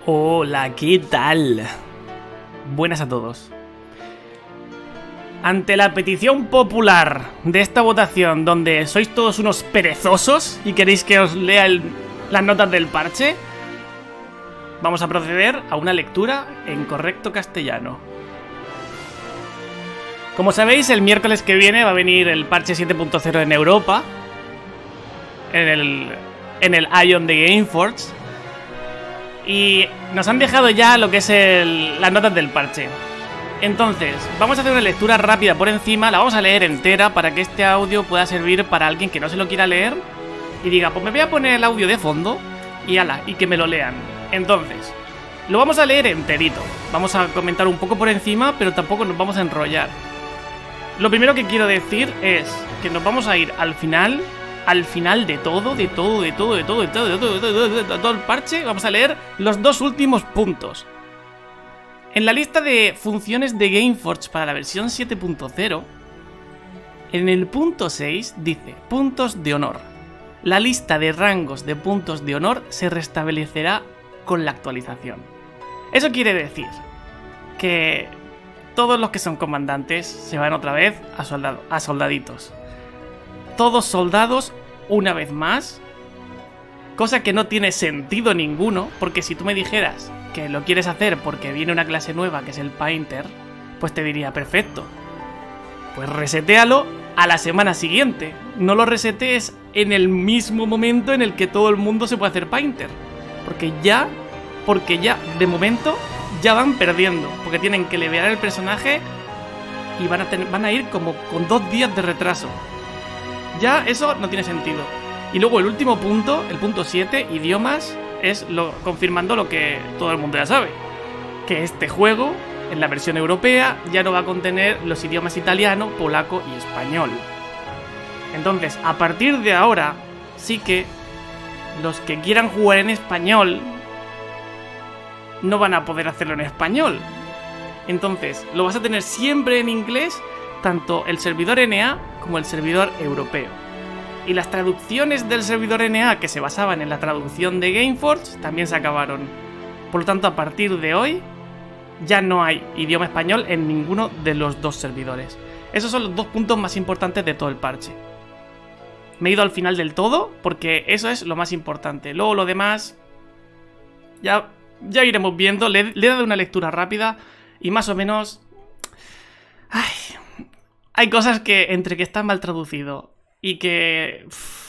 Hola, ¿qué tal? Buenas a todos. Ante la petición popular de esta votación, donde sois todos unos perezosos y queréis que os lea las notas del parche, vamos a proceder a una lectura en correcto castellano. Como sabéis, el miércoles que viene va a venir el parche 7.0 en Europa, en el Ion de Gameforge, y nos han dejado ya lo que es las notas del parche. Entonces, vamos a hacer una lectura rápida por encima, la vamos a leer entera para que este audio pueda servir para alguien que no se lo quiera leer y diga, pues me voy a poner el audio de fondo y ala, y que me lo lean. Entonces, lo vamos a leer enterito, vamos a comentar un poco por encima, pero tampoco nos vamos a enrollar. Lo primero que quiero decir es que nos vamos a ir al final de todo el parche, vamos a leer los dos últimos puntos. En la lista de funciones de Gameforge para la versión 7.0, en el punto 6 dice puntos de honor. La lista de rangos de puntos de honor se restablecerá con la actualización. Eso quiere decir que todos los que son comandantes se van otra vez a soldaditos. Todos soldados una vez más, cosa que no tiene sentido ninguno, porque si tú me dijeras que lo quieres hacer porque viene una clase nueva que es el Painter, pues te diría, perfecto, pues resetéalo a la semana siguiente, no lo resetees en el mismo momento en el que todo el mundo se puede hacer Painter, porque ya de momento ya van perdiendo, porque tienen que levear el personaje y van a ir como con 2 días de retraso. Ya eso no tiene sentido. Y luego el último punto, el punto 7, idiomas, es confirmando lo que todo el mundo ya sabe, que este juego, en la versión europea, ya no va a contener los idiomas italiano, polaco y español. Entonces, a partir de ahora, sí que los que quieran jugar en español no van a poder hacerlo en español. Entonces, lo vas a tener siempre en inglés, tanto el servidor NA como el servidor europeo. Y las traducciones del servidor NA que se basaban en la traducción de Gameforge también se acabaron. Por lo tanto, a partir de hoy ya no hay idioma español en ninguno de los dos servidores. Esos son los 2 puntos más importantes de todo el parche. Me he ido al final del todo porque eso es lo más importante. Luego lo demás ya iremos viendo. Le he dado una lectura rápida y más o menos... hay cosas que entre que está mal traducido y que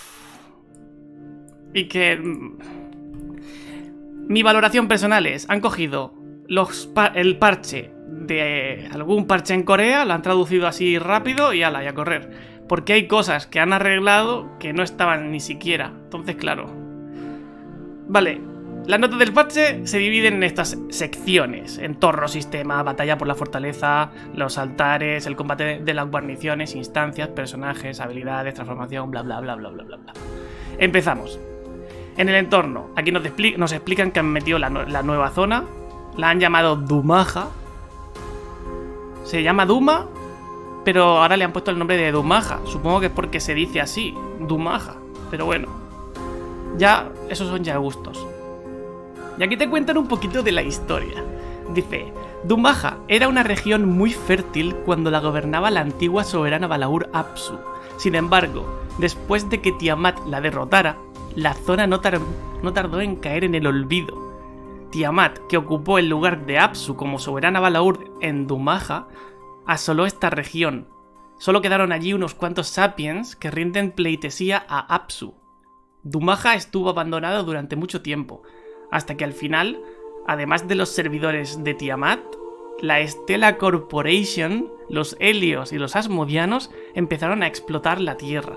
mi valoración personal es, han cogido el parche de algún parche en Corea, lo han traducido así rápido y ala, y a correr, porque hay cosas que han arreglado que no estaban ni siquiera. Entonces, claro, vale, las notas del parche se dividen en estas secciones: entorno, sistema, batalla por la fortaleza, los altares, el combate de las guarniciones, instancias, personajes, habilidades, transformación, bla bla bla bla bla bla bla. Empezamos. En el entorno, aquí nos explican que han metido la nueva zona, la han llamado Dumaja. Se llama Duma, pero ahora le han puesto el nombre de Dumaja. Supongo que es porque se dice así, Dumaja, pero bueno, ya esos son ya gustos. Y aquí te cuentan un poquito de la historia. Dice, Dumaja era una región muy fértil cuando la gobernaba la antigua soberana Balaur Apsu. Sin embargo, después de que Tiamat la derrotara, la zona no tardó en caer en el olvido. Tiamat, que ocupó el lugar de Apsu como soberana Balaur en Dumaja, asoló esta región. Solo quedaron allí unos cuantos sapiens que rinden pleitesía a Apsu. Dumaja estuvo abandonado durante mucho tiempo, hasta que al final, además de los servidores de Tiamat, la Stella Corporation, los Helios y los Asmodianos empezaron a explotar la Tierra.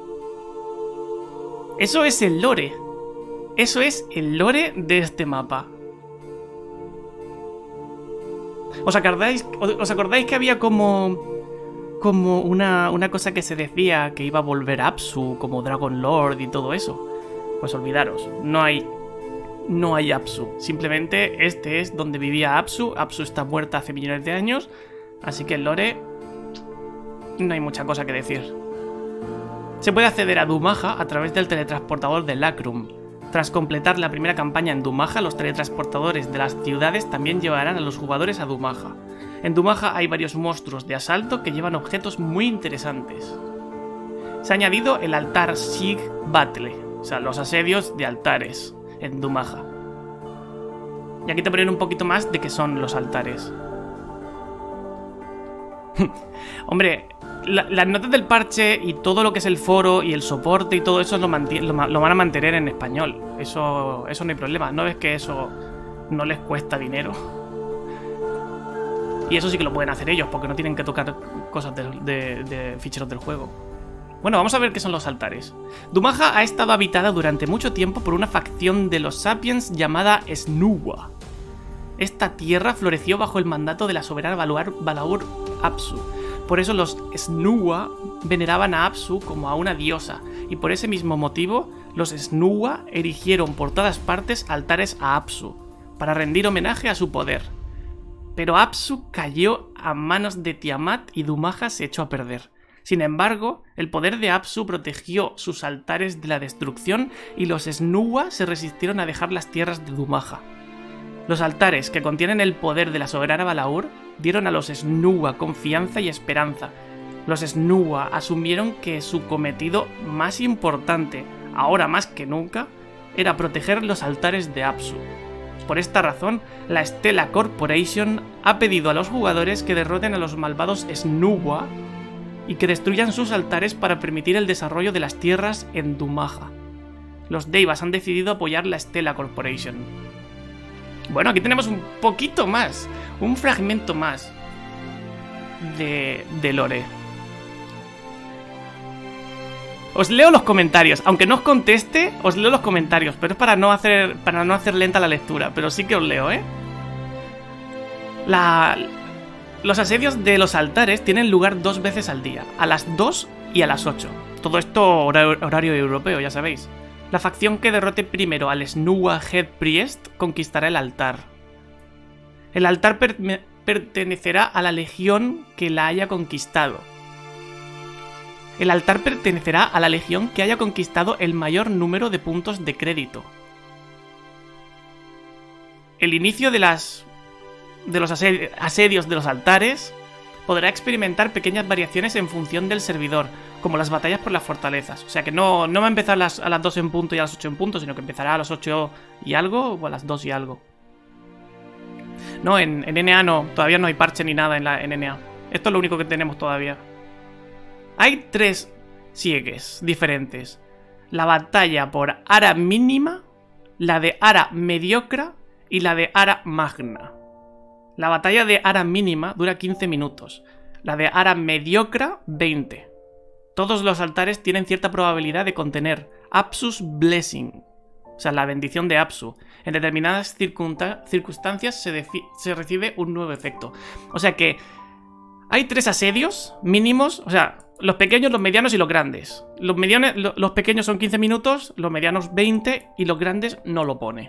Eso es el lore. Eso es el lore de este mapa. ¿Os acordáis que había como una cosa que se decía que iba a volver Apsu, como Dragon Lord y todo eso? Pues olvidaros, no hay Apsu, simplemente este es donde vivía Apsu. Apsu está muerta hace millones de años, así que el lore no hay mucha cosa que decir. Se puede acceder a Dumaja a través del teletransportador de Lacrum, Tras completar la primera campaña en Dumaja, los teletransportadores de las ciudades también llevarán a los jugadores a Dumaja. En Dumaja hay varios monstruos de asalto que llevan objetos muy interesantes. Se ha añadido el altar Sig Battle, o sea, los asedios de altares en Dumaja. Y aquí te ponen un poquito más de qué son los altares. Hombre, las notas del parche y todo lo que es el foro y el soporte y todo eso lo van a mantener en español. Eso no hay problema. No ves que eso no les cuesta dinero. Y eso sí que lo pueden hacer ellos, porque no tienen que tocar cosas de ficheros del juego. Bueno, vamos a ver qué son los altares. Dumaja ha estado habitada durante mucho tiempo por una facción de los Sapiens llamada Snuwa. Esta tierra floreció bajo el mandato de la soberana Balaur Apsu. Por eso los Snuwa veneraban a Apsu como a una diosa, y por ese mismo motivo los Snuwa erigieron por todas partes altares a Apsu, para rendir homenaje a su poder. Pero Apsu cayó a manos de Tiamat y Dumaja se echó a perder. Sin embargo, el poder de Apsu protegió sus altares de la destrucción y los Snuwa se resistieron a dejar las tierras de Dumaja. Los altares, que contienen el poder de la soberana Balaur, dieron a los Snuwa confianza y esperanza. Los Snuwa asumieron que su cometido más importante, ahora más que nunca, era proteger los altares de Apsu. Por esta razón, la Stella Corporation ha pedido a los jugadores que derroten a los malvados Snuwa y que destruyan sus altares para permitir el desarrollo de las tierras en Dumaja. Los Deivas han decidido apoyar la Stella Corporation. Bueno, aquí tenemos un poquito más, un fragmento más de lore. Os leo los comentarios, aunque no os conteste, os leo los comentarios, pero es para no hacer lenta la lectura, pero sí que os leo, ¿eh? Los asedios de los altares tienen lugar 2 veces al día, a las 2 y a las 8. Todo esto horario europeo, ya sabéis. La facción que derrote primero al Snuwa Head Priest conquistará el altar. El altar pertenecerá a la legión que la haya conquistado. El altar pertenecerá a la legión que haya conquistado el mayor número de puntos de crédito. El inicio de los asedios de los altares podrá experimentar pequeñas variaciones en función del servidor, como las batallas por las fortalezas. O sea que no va a empezar a las 2 en punto y a las 8 en punto, sino que empezará a las 8 y algo o a las 2 y algo. No, en NA no, todavía no hay parche ni nada en NA. Esto es lo único que tenemos todavía. Hay 3 siegues diferentes. La batalla por Ara Mínima, la de Ara Mediocra y la de Ara Magna. La batalla de Ara Mínima dura 15 minutos, la de Ara Mediocra 20. Todos los altares tienen cierta probabilidad de contener Apsu's Blessing, o sea, la bendición de Apsu. En determinadas circunstancias se recibe un nuevo efecto. O sea que hay 3 asedios mínimos, o sea, los pequeños, los medianos y los grandes. Los pequeños son 15 minutos, los medianos 20 y los grandes no lo pone.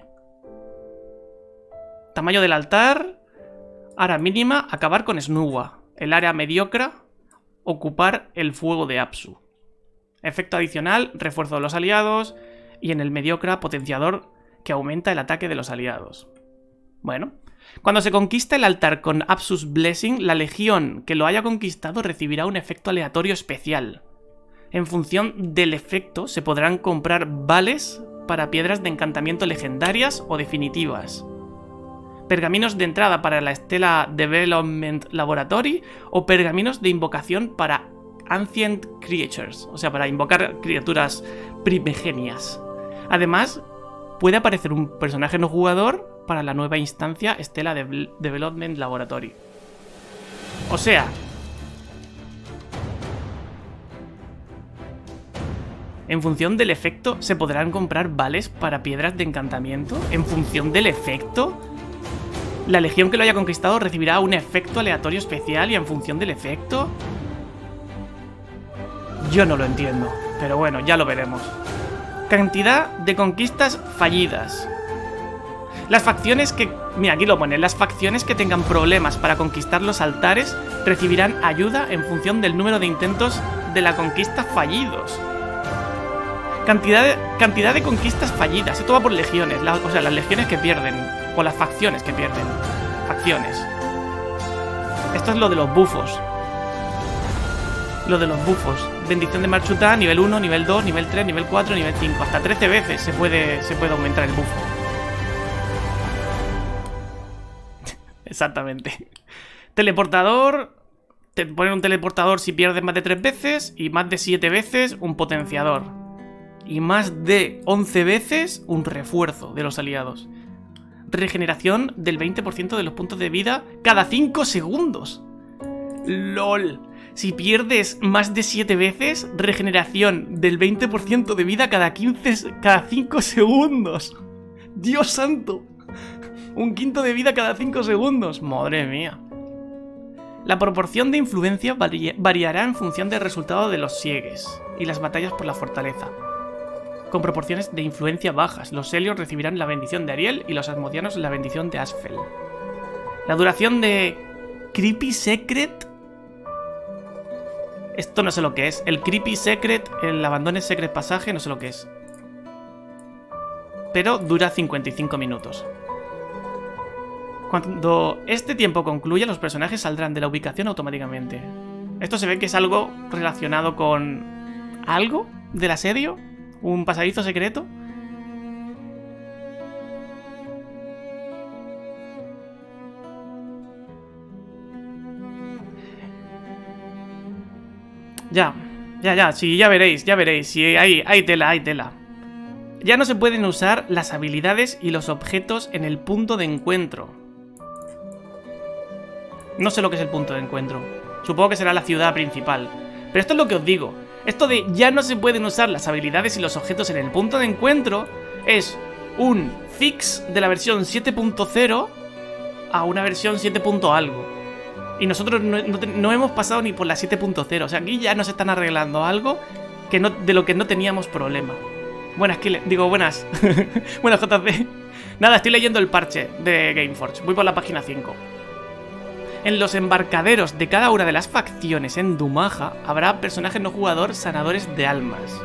Tamaño del altar: Ara Mínima, acabar con Snuwa. El área mediocra, ocupar el fuego de Apsu. Efecto adicional, refuerzo de los aliados. Y en el mediocra, potenciador que aumenta el ataque de los aliados. Bueno, cuando se conquista el altar con Apsu's Blessing, la legión que lo haya conquistado recibirá un efecto aleatorio especial. En función del efecto, se podrán comprar vales para piedras de encantamiento legendarias o definitivas, pergaminos de entrada para la Stella Development Laboratory o pergaminos de invocación para Ancient Creatures, o sea, para invocar criaturas primigenias. Además, puede aparecer un personaje no jugador para la nueva instancia Stella Development Laboratory. O sea, en función del efecto, ¿se podrán comprar vales para piedras de encantamiento? ¿En función del efecto? La legión que lo haya conquistado recibirá un efecto aleatorio especial y en función del efecto... Yo no lo entiendo, pero bueno, ya lo veremos. Cantidad de conquistas fallidas. Las facciones que... Mira, aquí lo pone. Las facciones que tengan problemas para conquistar los altares recibirán ayuda en función del número de intentos de la conquista fallidos. Cantidad de conquistas fallidas. Esto va por legiones. O sea, las legiones que pierden. O las facciones que pierden. Facciones. Esto es lo de los bufos. Lo de los bufos. Bendición de Marchutá, nivel 1, nivel 2, nivel 3, nivel 4, nivel 5. Hasta 13 veces se puede aumentar el bufo. Exactamente. Teleportador. Te ponen un teleportador si pierdes más de 3 veces. Y más de 7 veces un potenciador. Y más de 11 veces un refuerzo de los aliados. Regeneración del 20% de los puntos de vida cada 5 segundos. ¡Lol! Si pierdes más de 7 veces, regeneración del 20% de vida cada 5 segundos. ¡Dios santo! Un quinto de vida cada 5 segundos. ¡Madre mía! La proporción de influencia variará en función del resultado de los siegues y las batallas por la fortaleza. Con proporciones de influencia bajas, los Helios recibirán la bendición de Ariel y los Asmodianos la bendición de Asfel. La duración de Creepy Secret... Esto no sé lo que es. El Creepy Secret, el Abandoned Secret Passage, no sé lo que es. Pero dura 55 minutos. Cuando este tiempo concluya, los personajes saldrán de la ubicación automáticamente. Esto se ve que es algo relacionado con... ¿algo del asedio? ¿Un pasadizo secreto? Ya, sí, ya veréis, sí, hay tela. Ya no se pueden usar las habilidades y los objetos en el punto de encuentro. No sé lo que es el punto de encuentro. Supongo que será la ciudad principal. Pero esto es lo que os digo. Esto de ya no se pueden usar las habilidades y los objetos en el punto de encuentro es un fix de la versión 7.0 a una versión 7. Algo. Y nosotros no hemos pasado ni por la 7.0. O sea, aquí ya nos están arreglando algo que de lo que no teníamos problema. Buenas, buenas. Buenas, JC. Nada, estoy leyendo el parche de Gameforge. Voy por la página 5. En los embarcaderos de cada una de las facciones en Dumaja habrá personajes no jugador sanadores de almas.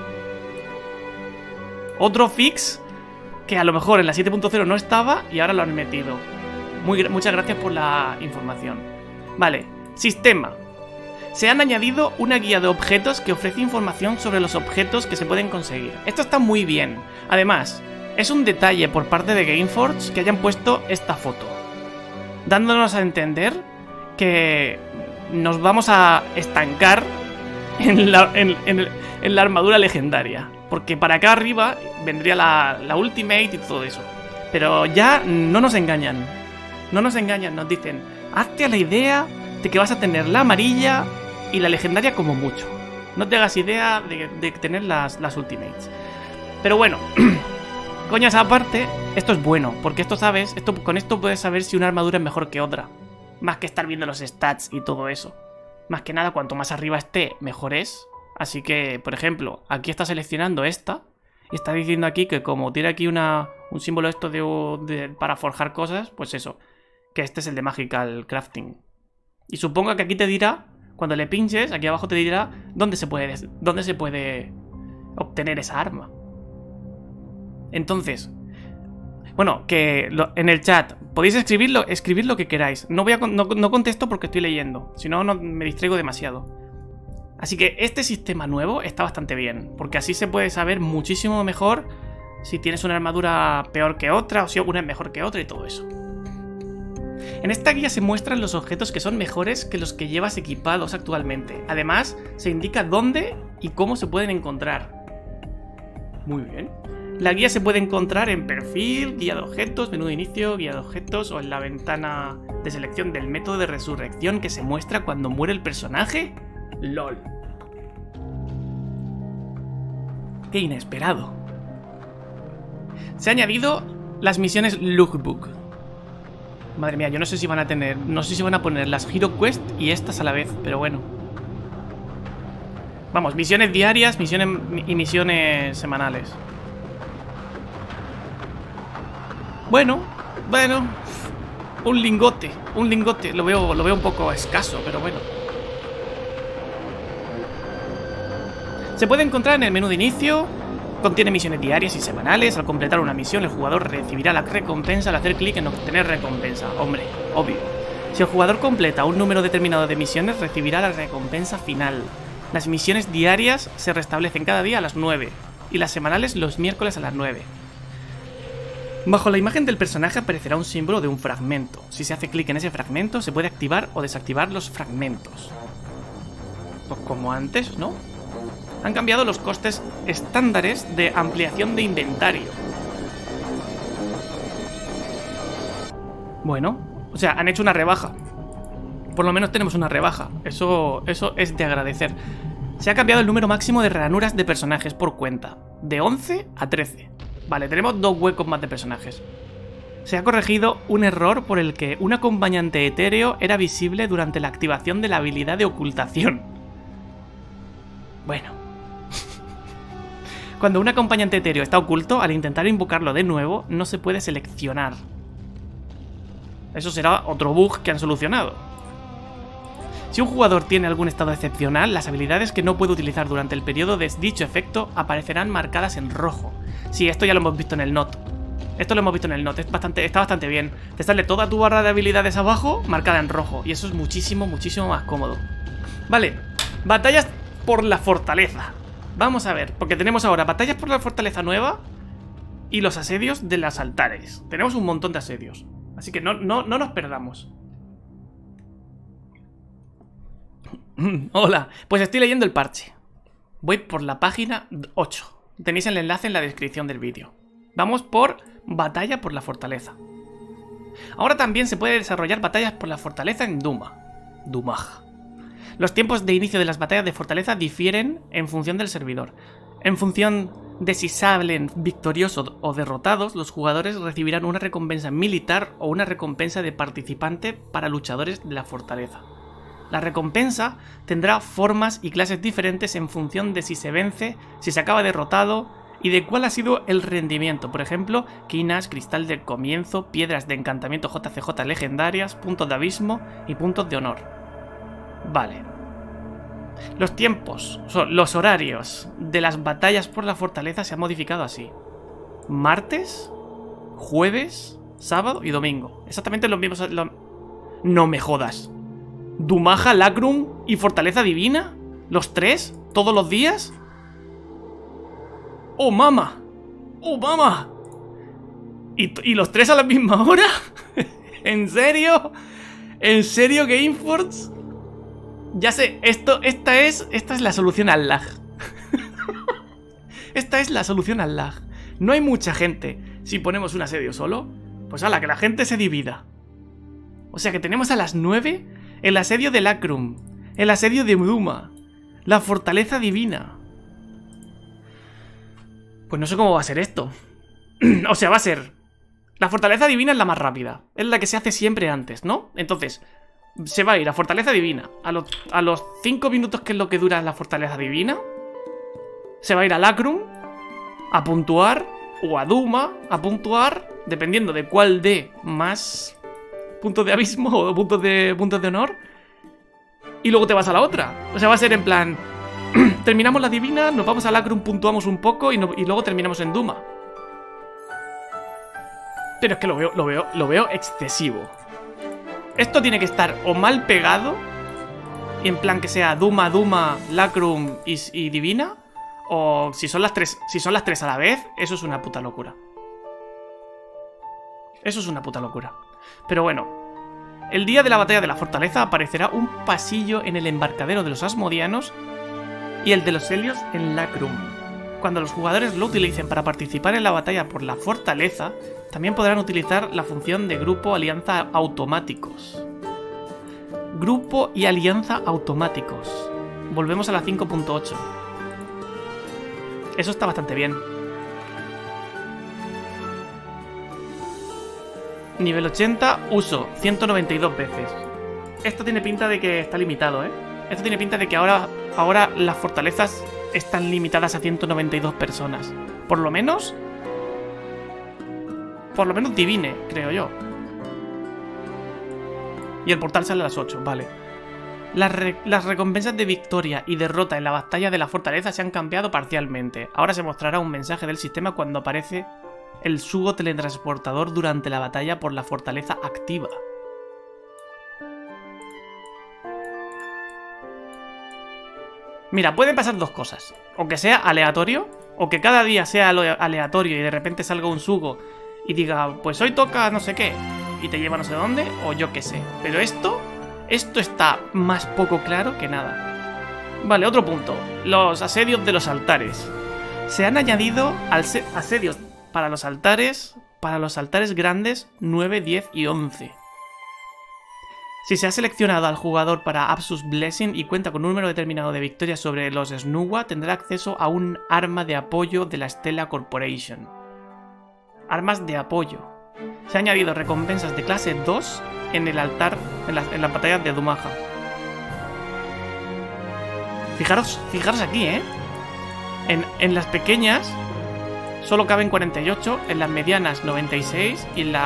Otro fix que a lo mejor en la 7.0 no estaba y ahora lo han metido. Muchas gracias por la información. Vale, sistema. Se han añadido una guía de objetos que ofrece información sobre los objetos que se pueden conseguir. Esto está muy bien. Además, es un detalle por parte de Gameforge que hayan puesto esta foto, dándonos a entender que nos vamos a estancar en la armadura legendaria. Porque para acá arriba vendría la Ultimate y todo eso. Pero ya no nos engañan. No nos engañan, nos dicen: hazte a la idea de que vas a tener la amarilla y la legendaria como mucho. No te hagas idea de tener las Ultimates. Pero bueno, coñas aparte, esto es bueno, porque con esto puedes saber si una armadura es mejor que otra. Más que estar viendo los stats y todo eso. Más que nada, cuanto más arriba esté, mejor es. Así que, por ejemplo, aquí está seleccionando esta. Y está diciendo aquí que como tiene aquí un símbolo esto para forjar cosas, pues eso. Que este es el de Magical Crafting. Y supongo que aquí te dirá, cuando le pinches, aquí abajo te dirá dónde se puede obtener esa arma. Entonces, bueno, que en el chat podéis escribir lo que queráis. No contesto porque estoy leyendo, si no me distraigo demasiado. Así que este sistema nuevo está bastante bien, porque así se puede saber muchísimo mejor si tienes una armadura peor que otra o si una es mejor que otra y todo eso. En esta guía se muestran los objetos que son mejores que los que llevas equipados actualmente. Además, se indica dónde y cómo se pueden encontrar. Muy bien. La guía se puede encontrar en perfil, guía de objetos, menú de inicio, guía de objetos o en la ventana de selección del método de resurrección que se muestra cuando muere el personaje. LOL. Qué inesperado. Se ha añadido las misiones Lookbook. Madre mía, yo no sé si van a poner las Hero Quest y estas a la vez, pero bueno. Vamos, misiones diarias, misiones semanales. Bueno, un lingote, lo veo un poco escaso, pero bueno. Se puede encontrar en el menú de inicio, Contiene misiones diarias y semanales. Al completar una misión, el jugador recibirá la recompensa al hacer clic en obtener recompensa. Hombre, obvio. Si el jugador completa un número determinado de misiones, recibirá la recompensa final. Las misiones diarias se restablecen cada día a las 9 y las semanales los miércoles a las 9. Bajo la imagen del personaje aparecerá un símbolo de un fragmento. Si se hace clic en ese fragmento, se puede activar o desactivar los fragmentos. Pues como antes, ¿no? Han cambiado los costes estándares de ampliación de inventario. Bueno, o sea, han hecho una rebaja. Por lo menos tenemos una rebaja. Eso es de agradecer. Se ha cambiado el número máximo de ranuras de personajes por cuenta. De 11 a 13. Vale, tenemos 2 huecos más de personajes. Se ha corregido un error por el que un acompañante etéreo era visible durante la activación de la habilidad de ocultación. Bueno. Cuando un acompañante etéreo está oculto, al intentar invocarlo de nuevo, no se puede seleccionar. Eso será otro bug que han solucionado. Si un jugador tiene algún estado excepcional, las habilidades que no puede utilizar durante el periodo de dicho efecto aparecerán marcadas en rojo. Sí, esto ya lo hemos visto en el NOT. Esto lo hemos visto en el NOT, está bastante bien. Te sale toda tu barra de habilidades abajo marcada en rojo. Y eso es muchísimo, muchísimo más cómodo. Vale, batallas por la fortaleza. Vamos a ver, porque tenemos ahora batallas por la fortaleza nueva y los asedios de los altares. Tenemos un montón de asedios. Así que no nos perdamos. Hola, pues estoy leyendo el parche. Voy por la página 8. Tenéis el enlace en la descripción del vídeo. Vamos por batalla por la fortaleza. Ahora también se puede desarrollar batallas por la fortaleza en Duma. Dumaj. Los tiempos de inicio de las batallas de fortaleza difieren en función del servidor. En función de si salen victoriosos o derrotados, los jugadores recibirán una recompensa militar o una recompensa de participante para luchadores de la fortaleza. La recompensa tendrá formas y clases diferentes en función de si se vence, si se acaba derrotado y de cuál ha sido el rendimiento. Por ejemplo, quinas, cristal del comienzo, piedras de encantamiento JCJ legendarias, puntos de abismo y puntos de honor. Vale. Los tiempos, los horarios de las batallas por la fortaleza se han modificado así. Martes, jueves, sábado y domingo. Exactamente los mismos... No me jodas. ¿Dumaja, Lacrum y Fortaleza Divina? ¿Los tres? ¿Todos los días? ¡Oh, mama! ¡Oh, mama! ¿Y los tres a la misma hora? ¿En serio? ¿En serio, Gameforge? Ya sé, esta es la solución al lag. Esta es la solución al lag. No hay mucha gente. Si ponemos un asedio solo, pues ala, que la gente se divida. O sea que tenemos a las 9... el asedio de Lacrum, el asedio de Duma, la fortaleza divina. Pues no sé cómo va a ser esto. O sea, va a ser... La fortaleza divina es la más rápida. Es la que se hace siempre antes, ¿no? Entonces, se va a ir a fortaleza divina. A los 5 minutos, que es lo que dura la fortaleza divina, se va a ir a Lacrum a puntuar, o a Duma a puntuar, dependiendo de cuál dé más... puntos de abismo o puntos de honor. Y luego te vas a la otra. O sea, va a ser en plan... terminamos la divina, nos vamos a Lacrum, puntuamos un poco y luego terminamos en Duma. Pero es que lo veo excesivo. Esto tiene que estar o mal pegado, y en plan que sea Duma, Lacrum y divina. O si son las tres a la vez, eso es una puta locura. Eso es una puta locura. Pero bueno, el día de la batalla de la fortaleza aparecerá un pasillo en el embarcadero de los asmodianos y el de los helios en Lacrum. Cuando los jugadores lo utilicen para participar en la batalla por la fortaleza, también podrán utilizar la función de grupo alianza automáticos. Grupo y alianza automáticos. Volvemos a la 5.8. Eso está bastante bien. Nivel 80, uso 192 veces. Esto tiene pinta de que está limitado, ¿eh? Esto tiene pinta de que ahora las fortalezas están limitadas a 192 personas. Por lo menos Divine, creo yo. Y el portal sale a las 8, vale. Las recompensas de victoria y derrota en la batalla de la fortaleza se han cambiado parcialmente. Ahora se mostrará un mensaje del sistema cuando aparece el sugo teletransportador durante la batalla por la fortaleza activa. Mira, pueden pasar dos cosas. O que sea aleatorio, o que cada día sea aleatorio y de repente salga un sugo y diga, pues hoy toca no sé qué, y te lleva no sé dónde, o yo qué sé. Pero esto está más poco claro que nada. Vale, otro punto. Los asedios de los altares. Se han añadido asedios para los altares grandes 9, 10 y 11. Si se ha seleccionado al jugador para Apsus Blessing y cuenta con un número determinado de victorias sobre los Snuwa, tendrá acceso a un arma de apoyo de la Stella Corporation. Armas de apoyo. Se han añadido recompensas de clase 2 en el altar, en las batallas de Dumaja. Fijaros aquí, ¿eh? En las pequeñas solo caben 48, en las medianas 96 y en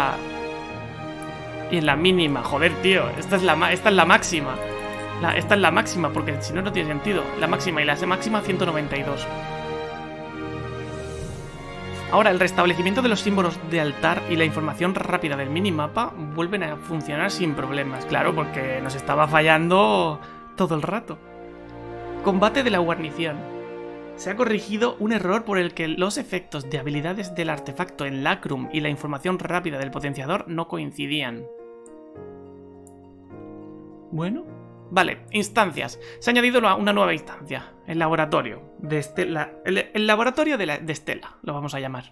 la mínima. Joder, tío, esta es la máxima. Esta es la máxima, porque si no, no tiene sentido. La máxima y la máxima 192. Ahora, el restablecimiento de los símbolos de altar y la información rápida del minimapa vuelven a funcionar sin problemas. Claro, porque nos estaba fallando todo el rato. Combate de la guarnición. Se ha corregido un error por el que los efectos de habilidades del artefacto en Lacrum y la información rápida del potenciador no coincidían. Bueno, vale, instancias. Se ha añadido una nueva instancia, el laboratorio de Stella. El laboratorio de Stella, lo vamos a llamar.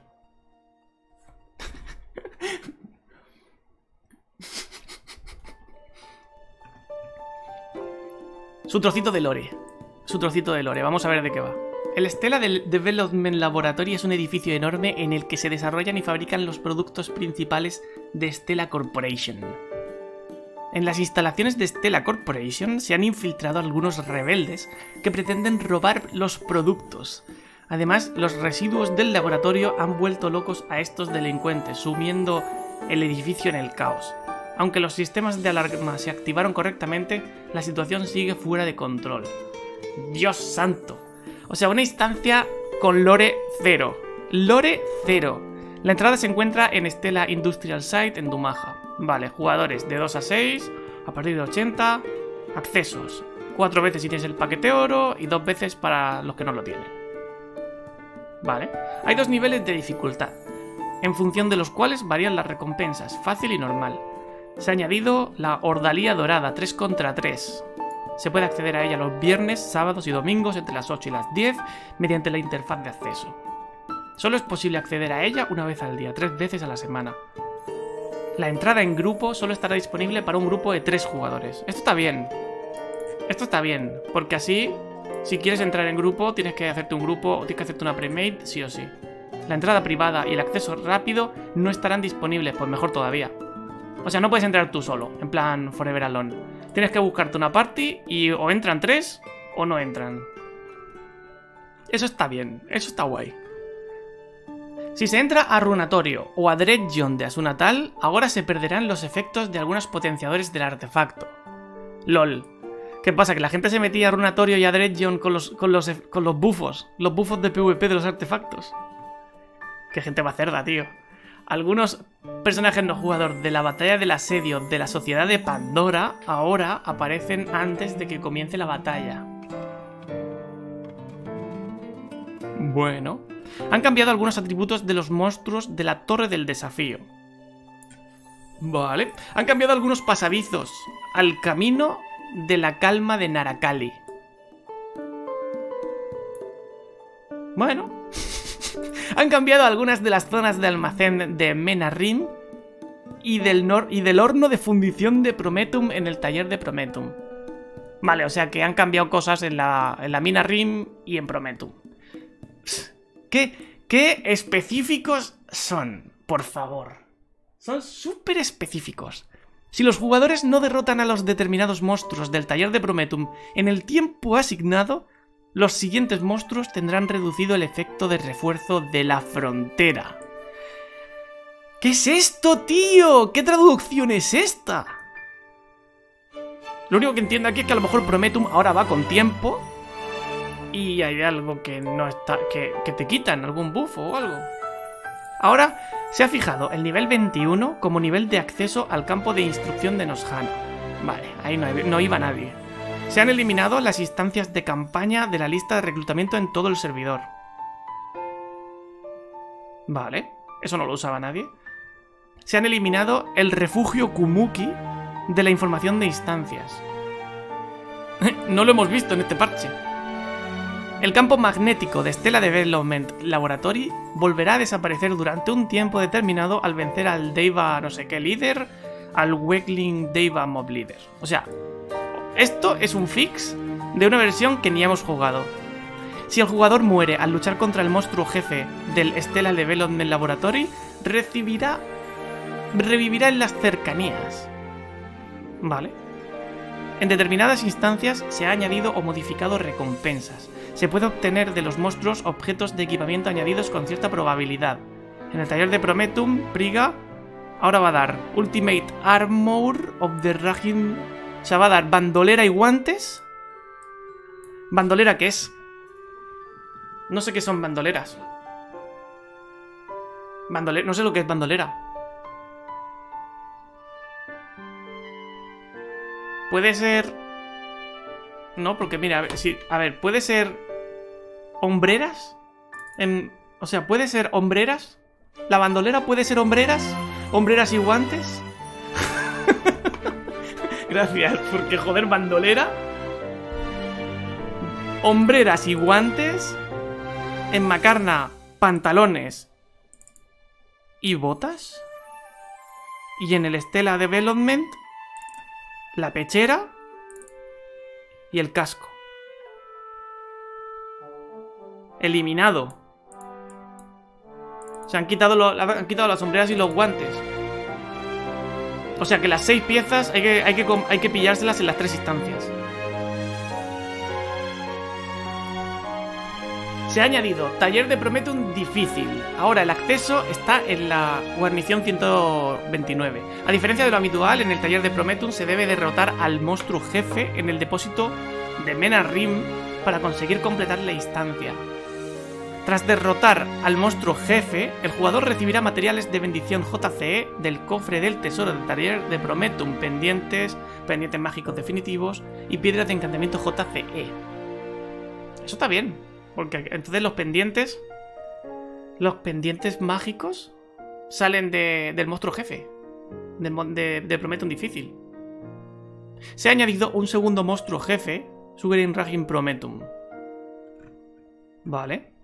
Su trocito de lore. Vamos a ver de qué va. El Stella Development Laboratory es un edificio enorme en el que se desarrollan y fabrican los productos principales de Stella Corporation. En las instalaciones de Stella Corporation se han infiltrado algunos rebeldes que pretenden robar los productos. Además, los residuos del laboratorio han vuelto locos a estos delincuentes, sumiendo el edificio en el caos. Aunque los sistemas de alarma se activaron correctamente, la situación sigue fuera de control. ¡Dios santo! O sea, una instancia con lore 0. Lore 0. La entrada se encuentra en Stella Industrial Site en Dumaja. Vale, jugadores de 2 a 6, a partir de 80, accesos. 4 veces si tienes el paquete oro y 2 veces para los que no lo tienen. Vale, hay 2 niveles de dificultad, en función de los cuales varían las recompensas, fácil y normal. Se ha añadido la Ordalía Dorada 3 contra 3. Se puede acceder a ella los viernes, sábados y domingos entre las 8 y las 10 mediante la interfaz de acceso. Solo es posible acceder a ella una vez al día, 3 veces a la semana. La entrada en grupo solo estará disponible para un grupo de 3 jugadores. Esto está bien. Esto está bien, porque así, si quieres entrar en grupo, tienes que hacerte un grupo o tienes que hacerte una premade, sí o sí. La entrada privada y el acceso rápido no estarán disponibles, pues mejor todavía. O sea, no puedes entrar tú solo, en plan Forever Alone. Tienes que buscarte una party y o entran 3 o no entran. Eso está bien, eso está guay. Si se entra a Runatorio o a Dredgeon de Asunatal, ahora se perderán los efectos de algunos potenciadores del artefacto. LOL. ¿Qué pasa? ¿Que la gente se metía a Runatorio y a Dredgeon con los buffos? Los buffos de PvP de los artefactos. Qué gente más cerda, tío. Algunos personajes no jugadores de la batalla del asedio de la sociedad de Pandora ahora aparecen antes de que comience la batalla. Bueno. Han cambiado algunos atributos de los monstruos de la Torre del Desafío. Vale. Han cambiado algunos pasadizos al camino de la calma de Narakali. Bueno. Han cambiado algunas de las zonas de almacén de Menarim y del horno de fundición de Prometum en el taller de Prometum. Vale, o sea que han cambiado cosas en la mina Rim y en Prometum. ¿Qué específicos son? Por favor. Son súper específicos. Si los jugadores no derrotan a los determinados monstruos del taller de Prometum en el tiempo asignado, los siguientes monstruos tendrán reducido el efecto de refuerzo de la frontera. ¿Qué es esto, tío? ¿Qué traducción es esta? Lo único que entiendo aquí es que a lo mejor Prometum ahora va con tiempo y hay algo que no está... que te quitan, algún buff o algo. Ahora se ha fijado el nivel 21 como nivel de acceso al campo de instrucción de Noshana. Vale, ahí no iba nadie. Se han eliminado las instancias de campaña de la lista de reclutamiento en todo el servidor. Vale, eso no lo usaba nadie. Se han eliminado el refugio Kumuki de la información de instancias. No lo hemos visto en este parche. El campo magnético de Stella Development Laboratory volverá a desaparecer durante un tiempo determinado al vencer al Deva no sé qué líder, al Weakling Deva Mob Leader. O sea, esto es un fix de una versión que ni hemos jugado. Si el jugador muere al luchar contra el monstruo jefe del Stella Development Laboratory, revivirá en las cercanías. Vale. En determinadas instancias se ha añadido o modificado recompensas. Se puede obtener de los monstruos objetos de equipamiento añadidos con cierta probabilidad. En el taller de Prometum, Priga ahora va a dar Ultimate Armor of the Raging. O sea, va a dar bandolera y guantes. ¿Bandolera qué es? No sé qué son bandoleras. No sé lo que es bandolera. Puede ser... No, porque mira, a ver, puede ser... ¿Hombreras? O sea, ¿puede ser hombreras? ¿La bandolera puede ser hombreras? ¿Hombreras y guantes? Gracias, porque joder, bandolera. Hombreras y guantes. En Macarna, pantalones y botas. Y en el Stella Development, la pechera y el casco. Eliminado. Se han quitado las sombreras y los guantes. O sea que las 6 piezas hay que pillárselas en las 3 instancias. Se ha añadido taller de Prometum difícil. Ahora el acceso está en la guarnición 129. A diferencia de lo habitual, en el taller de Prometum se debe derrotar al monstruo jefe en el depósito de Menarim para conseguir completar la instancia. Tras derrotar al monstruo jefe, el jugador recibirá materiales de bendición JCE del cofre del tesoro del taller de Prometum, pendientes mágicos definitivos y piedras de encantamiento JCE. Eso está bien, porque entonces los pendientes mágicos salen del monstruo jefe, de Prometum difícil. Se ha añadido un segundo monstruo jefe, Sugaring Raging Prometum. Vale.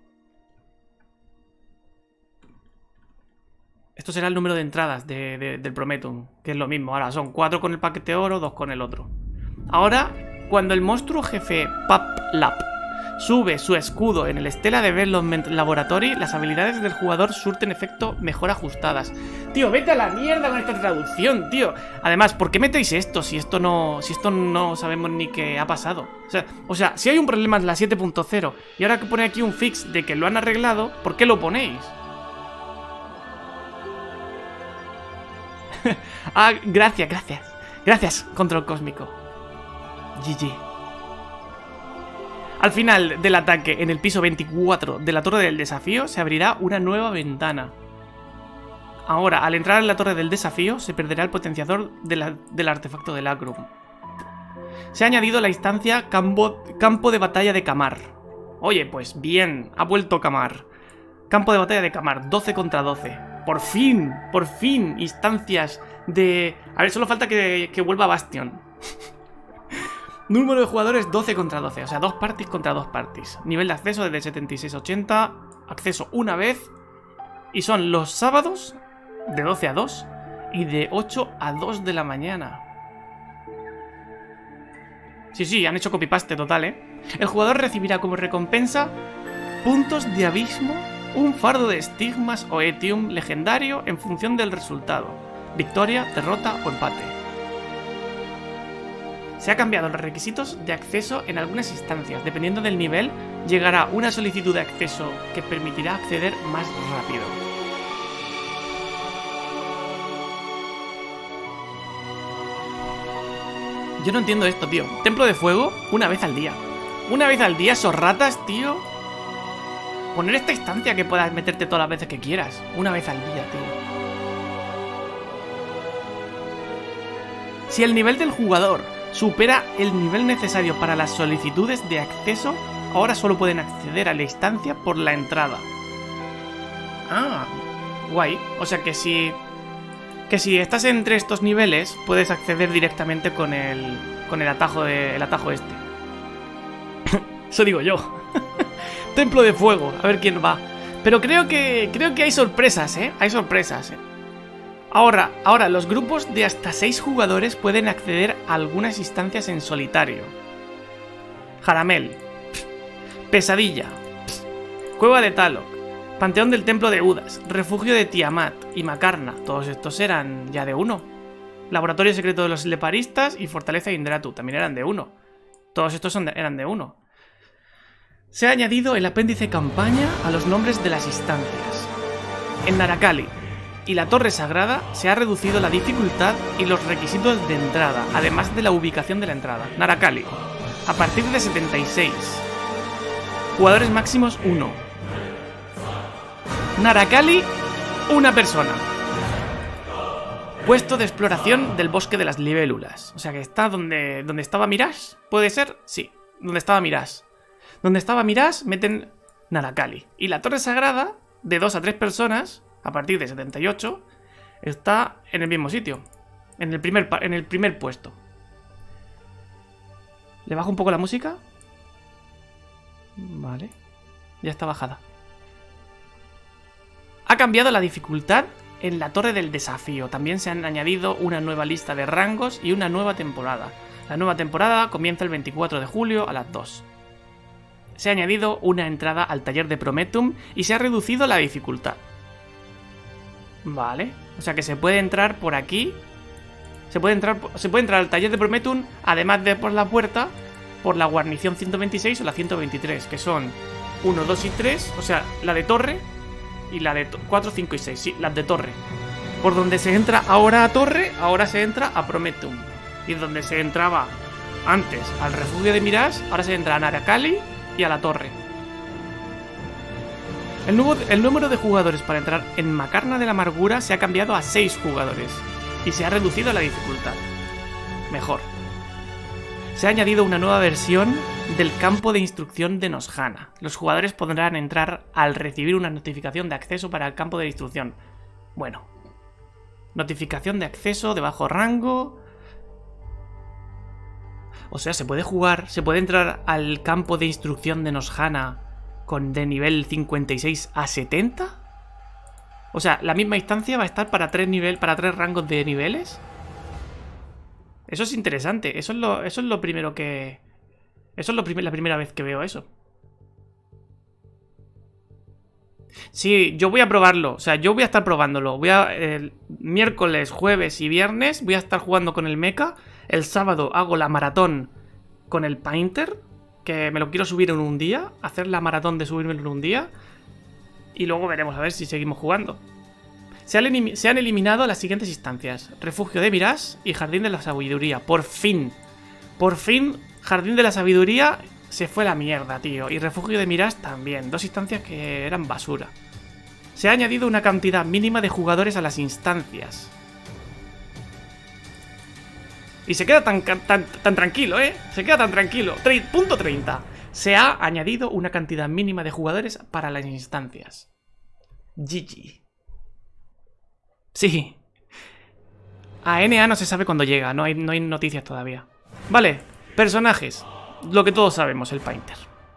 Esto será el número de entradas del Prometum, que es lo mismo. Ahora son 4 con el paquete oro, 2 con el otro. Ahora, cuando el monstruo jefe Paplap sube su escudo en el Stella Development Laboratory, las habilidades del jugador surten efecto mejor ajustadas. Tío, vete a la mierda con esta traducción, tío. Además, ¿por qué metéis esto si esto no sabemos ni qué ha pasado? O sea, si hay un problema en la 7.0 y ahora que pone aquí un fix de que lo han arreglado, ¿por qué lo ponéis? Ah, gracias. Gracias, Control Cósmico. GG. Al final del ataque, en el piso 24 de la Torre del Desafío, se abrirá una nueva ventana. Ahora, al entrar en la Torre del Desafío, se perderá el potenciador del artefacto del Acrum. Se ha añadido la instancia Campo de Batalla de Kamar. Oye, pues bien, ha vuelto Kamar. Campo de Batalla de Kamar, 12 contra 12. Por fin, instancias de... A ver, solo falta que vuelva Bastion. Número de jugadores 12 contra 12, o sea, 2 parties contra 2 parties. Nivel de acceso desde 76 a 80, acceso una vez. Y son los sábados de 12 a 2 y de 8 a 2 de la mañana. Sí, han hecho copy-paste total, ¿eh? El jugador recibirá como recompensa puntos de abismo, un fardo de estigmas o etium legendario en función del resultado. Victoria, derrota o empate. Se ha cambiado los requisitos de acceso en algunas instancias. Dependiendo del nivel, llegará una solicitud de acceso que permitirá acceder más rápido. Yo no entiendo esto, tío. Templo de fuego, una vez al día. Una vez al día, esos ratas, tío. Poner esta instancia que puedas meterte todas las veces que quieras. Una vez al día, tío. Si el nivel del jugador supera el nivel necesario para las solicitudes de acceso, ahora solo pueden acceder a la instancia por la entrada. Ah, guay. O sea que si estás entre estos niveles, puedes acceder directamente con el atajo este. Eso digo yo. Templo de fuego, a ver quién va. Pero creo que hay sorpresas, ¿eh? Hay sorpresas, ¿eh? Ahora, los grupos de hasta 6 jugadores pueden acceder a algunas instancias en solitario. Jaramel, Pesadilla, Cueva de Talok, Panteón del Templo de Udas, Refugio de Tiamat y Macarna. Todos estos eran ya de 1. Laboratorio Secreto de los Leparistas y Fortaleza de Indratu también eran de 1. Todos estos eran de 1. Se ha añadido el apéndice campaña a los nombres de las instancias. En Naracali y la Torre Sagrada se ha reducido la dificultad y los requisitos de entrada, además de la ubicación de la entrada. Naracali, a partir de 76. Jugadores máximos 1. Naracali, una persona. Puesto de exploración del bosque de las libélulas. O sea que está donde estaba Mirage. ¿Puede ser? Sí, donde estaba Mirage. Donde estaba Mirage meten Naracali. Y la Torre Sagrada, de 2 a 3 personas, a partir de 78, está en el mismo sitio. En el primer puesto. ¿Le bajo un poco la música? Vale. Ya está bajada. Ha cambiado la dificultad en la Torre del Desafío. También se han añadido una nueva lista de rangos y una nueva temporada. La nueva temporada comienza el 24 de julio a las 2. Se ha añadido una entrada al taller de Prometheum y se ha reducido la dificultad. Vale, o sea que se puede entrar por aquí. Se puede entrar al taller de Prometheum, además de por la puerta, por la guarnición 126 o la 123, que son 1, 2 y 3, o sea, la de torre y la de 4, 5 y 6, sí, las de torre. Por donde se entra ahora a torre, ahora se entra a Prometheum. Y donde se entraba antes al refugio de Mirage, ahora se entra a Naracali y a la torre. El número de jugadores para entrar en Macarna de la Amargura se ha cambiado a 6 jugadores y se ha reducido la dificultad. Mejor. Se ha añadido una nueva versión del campo de instrucción de Noshana. Los jugadores podrán entrar al recibir una notificación de acceso para el campo de instrucción. Bueno. Notificación de acceso de bajo rango. O sea, se puede entrar al campo de instrucción de Noshana de nivel 56 a 70. O sea, la misma instancia va a estar para 3 rangos de niveles. Eso es interesante. Eso es lo primero que... Eso es la primera vez que veo eso. Sí, yo voy a probarlo. O sea, yo voy a estar probándolo. El miércoles, jueves y viernes voy a estar jugando con el mecha. El sábado hago la maratón con el Painter, que me lo quiero subir en un día. Hacer la maratón de subirme en un día. Y luego veremos a ver si seguimos jugando. Se han eliminado las siguientes instancias: Refugio de Mirage y Jardín de la Sabiduría. Por fin. Por fin, Jardín de la Sabiduría se fue a la mierda, tío. Y Refugio de Mirage también. 2 instancias que eran basura. Se ha añadido una cantidad mínima de jugadores a las instancias. Y se queda tan tranquilo, ¿eh? Se queda tan tranquilo. Punto 30. Se ha añadido una cantidad mínima de jugadores para las instancias. GG. Sí. A NA no se sabe cuándo llega. No hay noticias todavía. Vale. Personajes. Lo que todos sabemos, el Painter.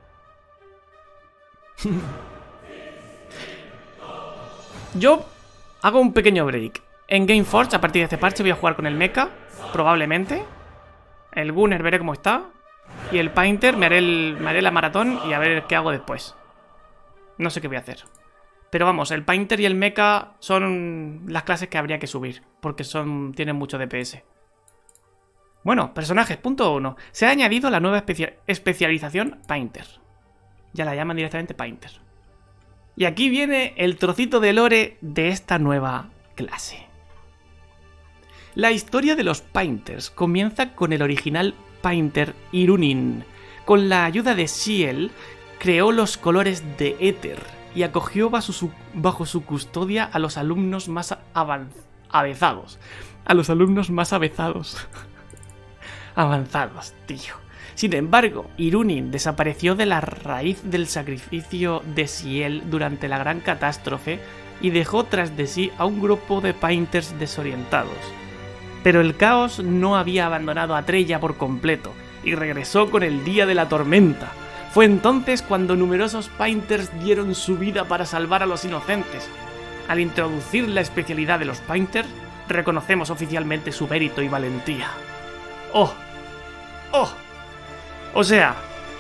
Yo hago un pequeño break. En Gameforge, a partir de este parche, voy a jugar con el mecha. Probablemente. El Gunner veré cómo está. Y el Painter me haré la maratón y a ver qué hago después. No sé qué voy a hacer. Pero vamos, el Painter y el mecha son las clases que habría que subir, porque tienen mucho DPS. Bueno, personajes, punto 1. Se ha añadido la nueva especialización Painter. Ya la llaman directamente Painter. Y aquí viene el trocito de lore de esta nueva clase. La historia de los Painters comienza con el original Painter Irunin. Con la ayuda de Ciel, creó los colores de éter y acogió bajo su custodia a los alumnos más avezados. A los alumnos más avezados. Avanzados, tío. Sin embargo, Irunin desapareció de la raíz del sacrificio de Ciel durante la gran catástrofe y dejó tras de sí a un grupo de Painters desorientados. Pero el caos no había abandonado a Trella por completo y regresó con el día de la tormenta. Fue entonces cuando numerosos Painters dieron su vida para salvar a los inocentes. Al introducir la especialidad de los Painters, reconocemos oficialmente su mérito y valentía. ¡Oh! ¡Oh! O sea,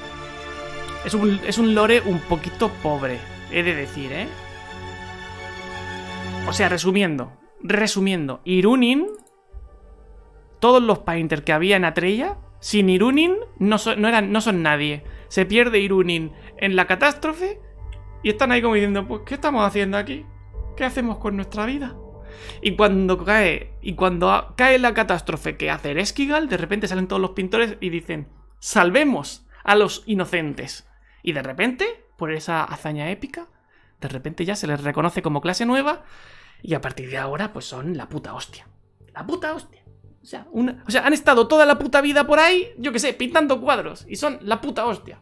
es un lore un poquito pobre, he de decir, ¿eh? O sea, resumiendo, Irunin, todos los Painters que había en Atreya, sin Irunin no son nadie. Se pierde Irunin en la catástrofe y están ahí como diciendo, pues, ¿qué estamos haciendo aquí? ¿Qué hacemos con nuestra vida? Y cuando cae la catástrofe que hace Ereshkigal, de repente salen todos los pintores y dicen, salvemos a los inocentes. Y de repente, por esa hazaña épica, de repente ya se les reconoce como clase nueva y a partir de ahora pues son la puta hostia. La puta hostia. O sea, han estado toda la puta vida por ahí, yo qué sé, pintando cuadros y son la puta hostia.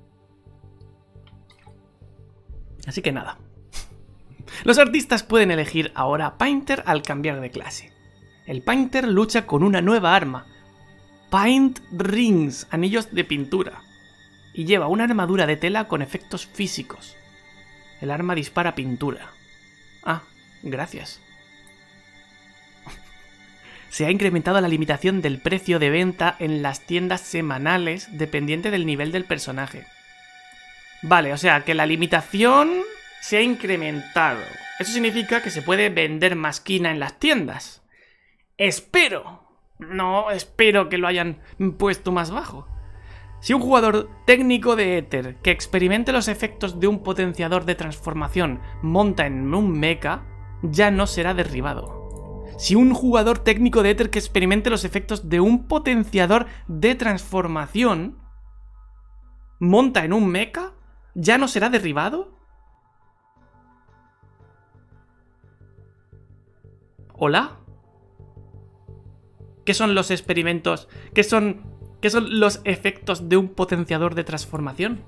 Así que nada. Los artistas pueden elegir ahora Painter al cambiar de clase. El Painter lucha con una nueva arma, Paint Rings, anillos de pintura, y lleva una armadura de tela con efectos físicos. El arma dispara pintura. Ah, gracias. Se ha incrementado la limitación del precio de venta en las tiendas semanales dependiente del nivel del personaje. Vale, o sea que la limitación se ha incrementado. Eso significa que se puede vender más quina en las tiendas. Espero. No, espero que lo hayan puesto más bajo. Si un jugador técnico de éter que experimente los efectos de un potenciador de transformación monta en un mecha, ya no será derribado. Si un jugador técnico de éter que experimente los efectos de un potenciador de transformación monta en un mecha, ya no será derribado. ¿Hola? ¿Qué son los experimentos? ¿Qué son los efectos de un potenciador de transformación?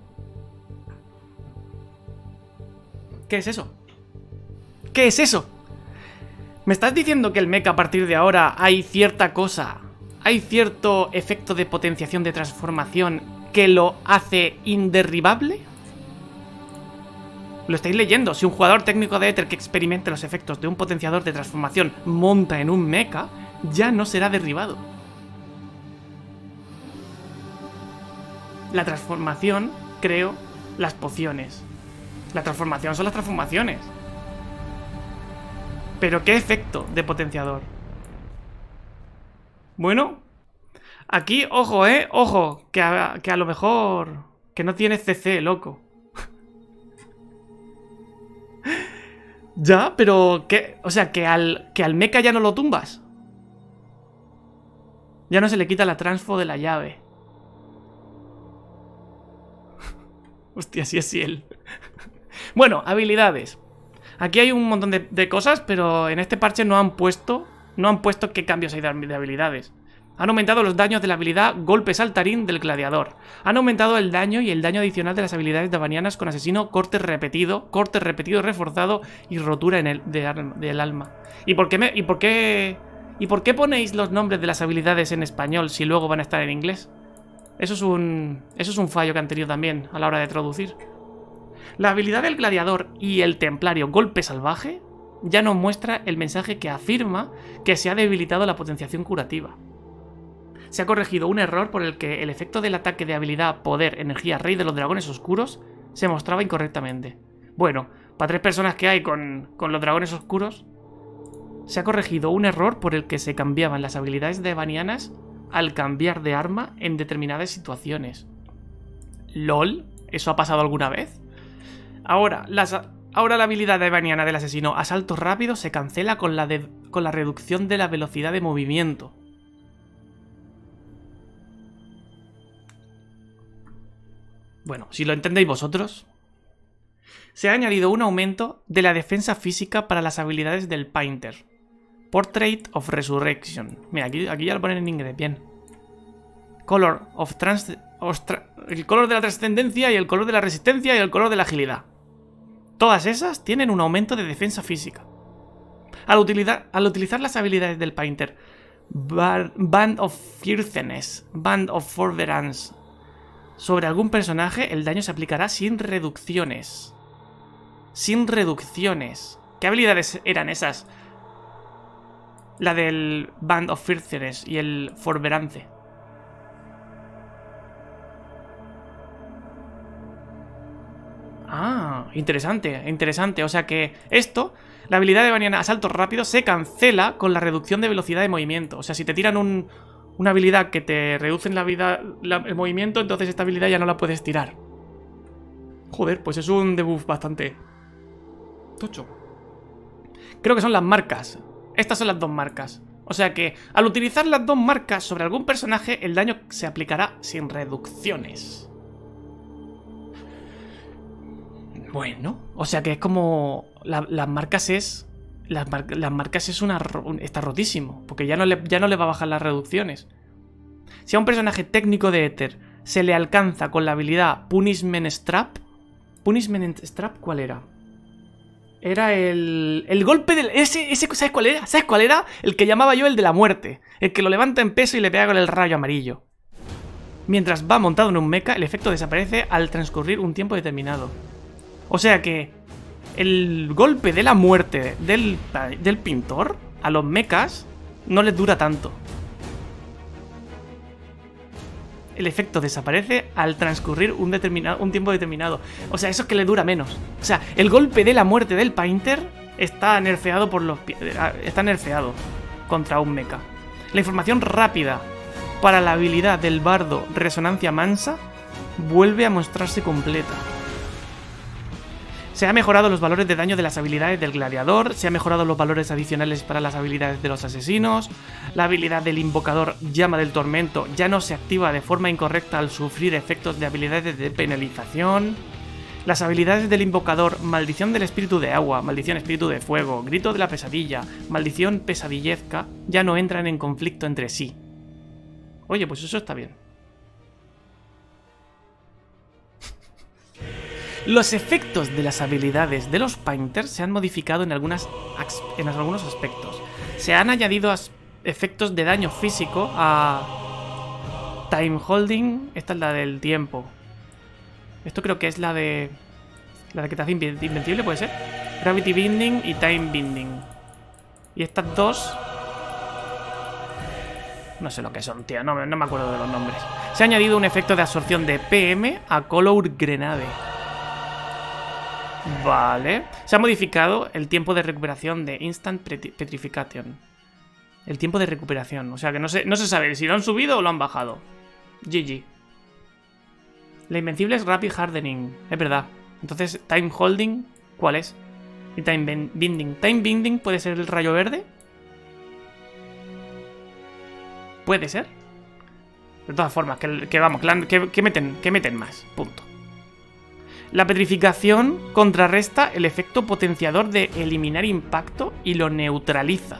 ¿Qué es eso? ¿Qué es eso? ¿Me estás diciendo que el mecha a partir de ahora hay cierta cosa, hay cierto efecto de potenciación de transformación que lo hace inderribable? Lo estáis leyendo. Si un jugador técnico de éter que experimente los efectos de un potenciador de transformación monta en un mecha, ya no será derribado. La transformación, creo, las pociones. La transformación son las transformaciones. ¿Pero qué efecto de potenciador? Bueno, aquí, ojo, ojo, que a lo mejor que no tiene CC, loco. Ya, pero ¿qué? O sea, que al mecha ya no lo tumbas. Ya no se le quita la transfo de la llave. Hostia, sí es Ciel. Bueno, habilidades. Aquí hay un montón de cosas, pero en este parche no han puesto qué cambios hay de habilidades. Han aumentado los daños de la habilidad Golpe Saltarín del Gladiador. Han aumentado el daño y el daño adicional de las habilidades de Vanianas con Asesino, corte repetido reforzado y rotura del alma. ¿Y por qué ponéis los nombres de las habilidades en español si luego van a estar en inglés? Eso es un fallo que han tenido también a la hora de traducir. La habilidad del Gladiador y el Templario Golpe Salvaje ya nos muestra el mensaje que afirma que se ha debilitado la potenciación curativa. Se ha corregido un error por el que el efecto del ataque de habilidad Poder Energía Rey de los Dragones Oscuros se mostraba incorrectamente. Bueno, para 3 personas que hay con los Dragones Oscuros, se ha corregido un error por el que se cambiaban las habilidades de Vanianas al cambiar de arma en determinadas situaciones. ¿LOL? ¿Eso ha pasado alguna vez? Ahora, las Ahora la habilidad de Baniana del asesino a salto rápido se cancela con la reducción de la velocidad de movimiento. Bueno, si lo entendéis vosotros. Se ha añadido un aumento de la defensa física para las habilidades del Painter. Portrait of Resurrection. Mira, aquí ya lo ponen en inglés, bien. El color de la trascendencia y el color de la resistencia y el color de la agilidad. Todas esas tienen un aumento de defensa física. Al utilizar las habilidades del Painter, Band of Fierceness, Band of Forbearance, sobre algún personaje, el daño se aplicará sin reducciones. Sin reducciones. ¿Qué habilidades eran esas? La del Band of Fierceness y el Forbearance. Ah, interesante, interesante. O sea que esto, la habilidad de Baniana a salto rápido se cancela con la reducción de velocidad de movimiento. O sea, si te tiran una habilidad que te reduce en el movimiento, entonces esta habilidad ya no la puedes tirar. Joder, pues es un debuff bastante tocho. Creo que son las marcas. Estas son las dos marcas. O sea que al utilizar las dos marcas sobre algún personaje, el daño se aplicará sin reducciones. Bueno, o sea que es como... Las marcas es... Las marcas es está rotísimo, porque ya no le va a bajar las reducciones. Si a un personaje técnico de Éter se le alcanza con la habilidad Punishment Strap... ¿Punishment Strap cuál era? Era el golpe del... ¿Sabes cuál era? ¿Sabes cuál era? El que llamaba yo el de la muerte. El que lo levanta en peso y le pega con el rayo amarillo. Mientras va montado en un mecha, el efecto desaparece al transcurrir un tiempo determinado. O sea que el golpe de la muerte del pintor a los mechas no les dura tanto. El efecto desaparece al transcurrir un tiempo determinado. O sea, eso es que le dura menos. O sea, el golpe de la muerte del Painter está nerfeado está nerfeado contra un mecha. La información rápida para la habilidad del bardo Resonancia Mansa vuelve a mostrarse completa. Se han mejorado los valores de daño de las habilidades del gladiador, se han mejorado los valores adicionales para las habilidades de los asesinos, la habilidad del invocador Llama del Tormento ya no se activa de forma incorrecta al sufrir efectos de habilidades de penalización, las habilidades del invocador Maldición del Espíritu de Agua, Maldición Espíritu de Fuego, Grito de la Pesadilla, Maldición Pesadillezca ya no entran en conflicto entre sí. Oye, pues eso está bien. Los efectos de las habilidades de los Painters se han modificado en algunos aspectos. Se han añadido efectos de daño físico a Time Holding. Esta es la del tiempo. Esto creo que es la de que te hace invencible, ¿puede ser? Gravity Binding y Time Binding. Y estas dos... no sé lo que son, tío. No me acuerdo de los nombres. Se ha añadido un efecto de absorción de PM a Color Grenade. Vale. Se ha modificado el tiempo de recuperación de Instant Petrification. El tiempo de recuperación. O sea que no se sabe si lo han subido o lo han bajado. GG. La invencible es Rapid Hardening. Es verdad. Entonces, Time Holding, ¿cuál es? Y Time Binding. Time Binding puede ser el rayo verde. Puede ser. De todas formas, que meten más. Punto. La petrificación contrarresta el efecto potenciador de eliminar impacto y lo neutraliza.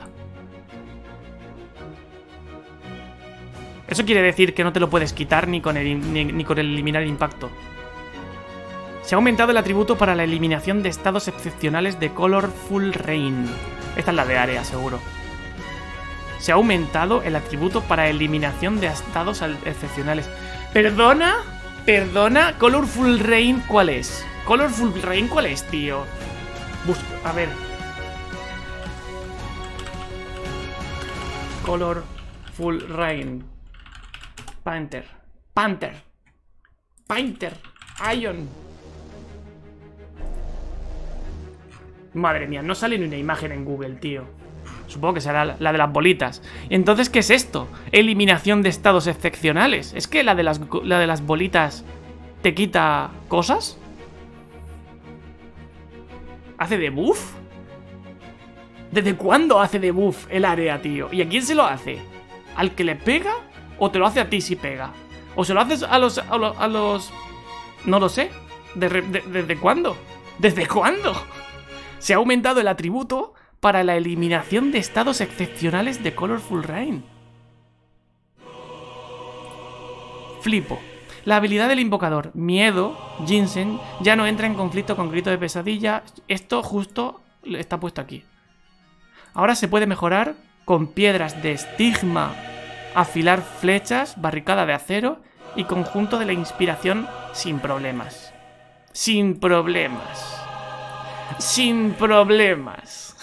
Eso quiere decir que no te lo puedes quitar ni con el eliminar impacto. Se ha aumentado el atributo para la eliminación de estados excepcionales de Colorful Rain. Esta es la de área, seguro. Se ha aumentado el atributo para eliminación de estados excepcionales. ¿Perdona? Perdona, Colorful Rain, ¿cuál es? Colorful Rain, ¿cuál es, tío? A ver. Colorful Rain. Painter. Ion. Madre mía, no sale ni una imagen en Google, tío. Supongo que será la de las bolitas. Entonces, ¿qué es esto? Eliminación de estados excepcionales. ¿Es que la de las bolitas te quita cosas? ¿Hace debuff? ¿Desde cuándo hace debuff el área, tío? ¿Y a quién se lo hace? ¿Al que le pega? ¿O te lo hace a ti si pega? ¿O se lo haces a los... No lo sé. ¿Desde cuándo? ¿Desde cuándo? Se ha aumentado el atributo para la eliminación de estados excepcionales de Colorful Rain. Flipo. La habilidad del invocador, Miedo, Ginseng, ya no entra en conflicto con Grito de Pesadilla. Esto justo está puesto aquí. Ahora se puede mejorar con piedras de estigma, afilar flechas, barricada de acero y conjunto de la inspiración sin problemas. Sin problemas. Sin problemas.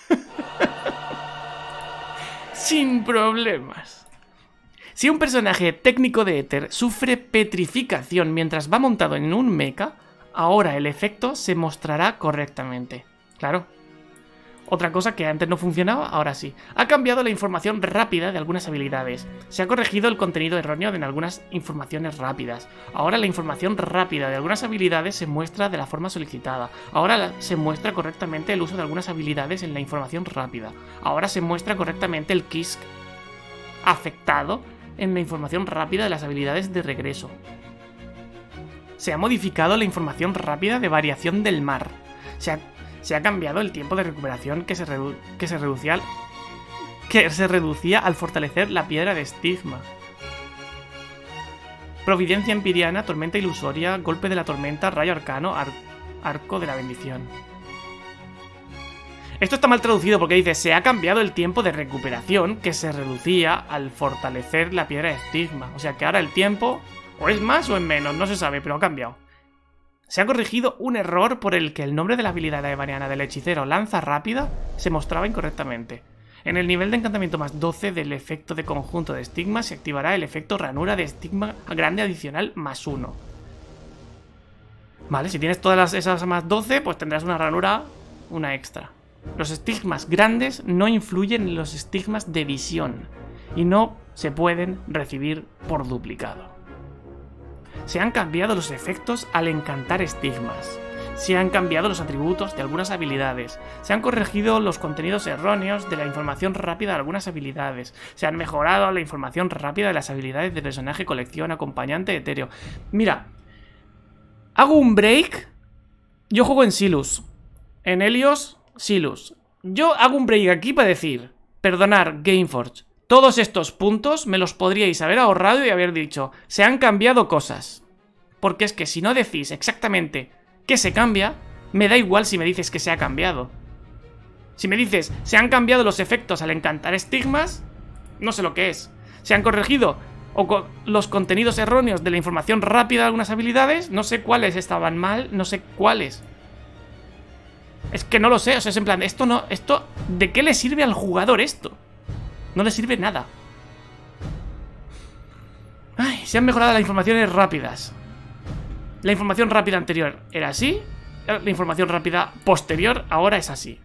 Sin problemas. Si un personaje técnico de éter sufre petrificación mientras va montado en un mecha, ahora el efecto se mostrará correctamente. Claro. Otra cosa que antes no funcionaba, ahora sí. Ha cambiado la información rápida de algunas habilidades. Se ha corregido el contenido erróneo en algunas informaciones rápidas. Ahora la información rápida de algunas habilidades se muestra de la forma solicitada. Ahora se muestra correctamente el uso de algunas habilidades en la información rápida. Ahora se muestra correctamente el KISS afectado en la información rápida de las habilidades de regreso. Se ha modificado la información rápida de variación del mar. Se ha cambiado el tiempo de recuperación que se reducía al fortalecer la piedra de estigma. Providencia empiriana, tormenta ilusoria, golpe de la tormenta, rayo arcano, arco de la bendición. Esto está mal traducido porque dice, se ha cambiado el tiempo de recuperación que se reducía al fortalecer la piedra de estigma. O sea que ahora el tiempo o es más o es menos, no se sabe, pero ha cambiado. Se ha corregido un error por el que el nombre de la habilidad evaniana del hechicero Lanza Rápida se mostraba incorrectamente. En el nivel de encantamiento más 12 del efecto de conjunto de estigma se activará el efecto ranura de estigma grande adicional más 1. Vale, si tienes todas esas más 12, pues tendrás una ranura, una extra. Los estigmas grandes no influyen en los estigmas de visión y no se pueden recibir por duplicado. Se han cambiado los efectos al encantar estigmas. Se han cambiado los atributos de algunas habilidades. Se han corregido los contenidos erróneos de la información rápida de algunas habilidades. Se han mejorado la información rápida de las habilidades de personaje, colección, acompañante, etéreo. Mira, hago un break. Yo juego en Silus. En Helios, Silus. Yo hago un break aquí para decir, perdonar, Gameforge. Todos estos puntos me los podríais haber ahorrado y haber dicho, se han cambiado cosas. Porque es que si no decís exactamente qué se cambia, me da igual si me dices que se ha cambiado. Si me dices, se han cambiado los efectos al encantar estigmas, no sé lo que es. Se han corregido los contenidos erróneos de la información rápida de algunas habilidades, no sé cuáles estaban mal, no sé cuáles. Es que no lo sé, o sea, es en plan, ¿de qué le sirve al jugador esto? No le sirve nada. Ay, se han mejorado las informaciones rápidas. La información rápida anterior era así. La información rápida posterior ahora es así.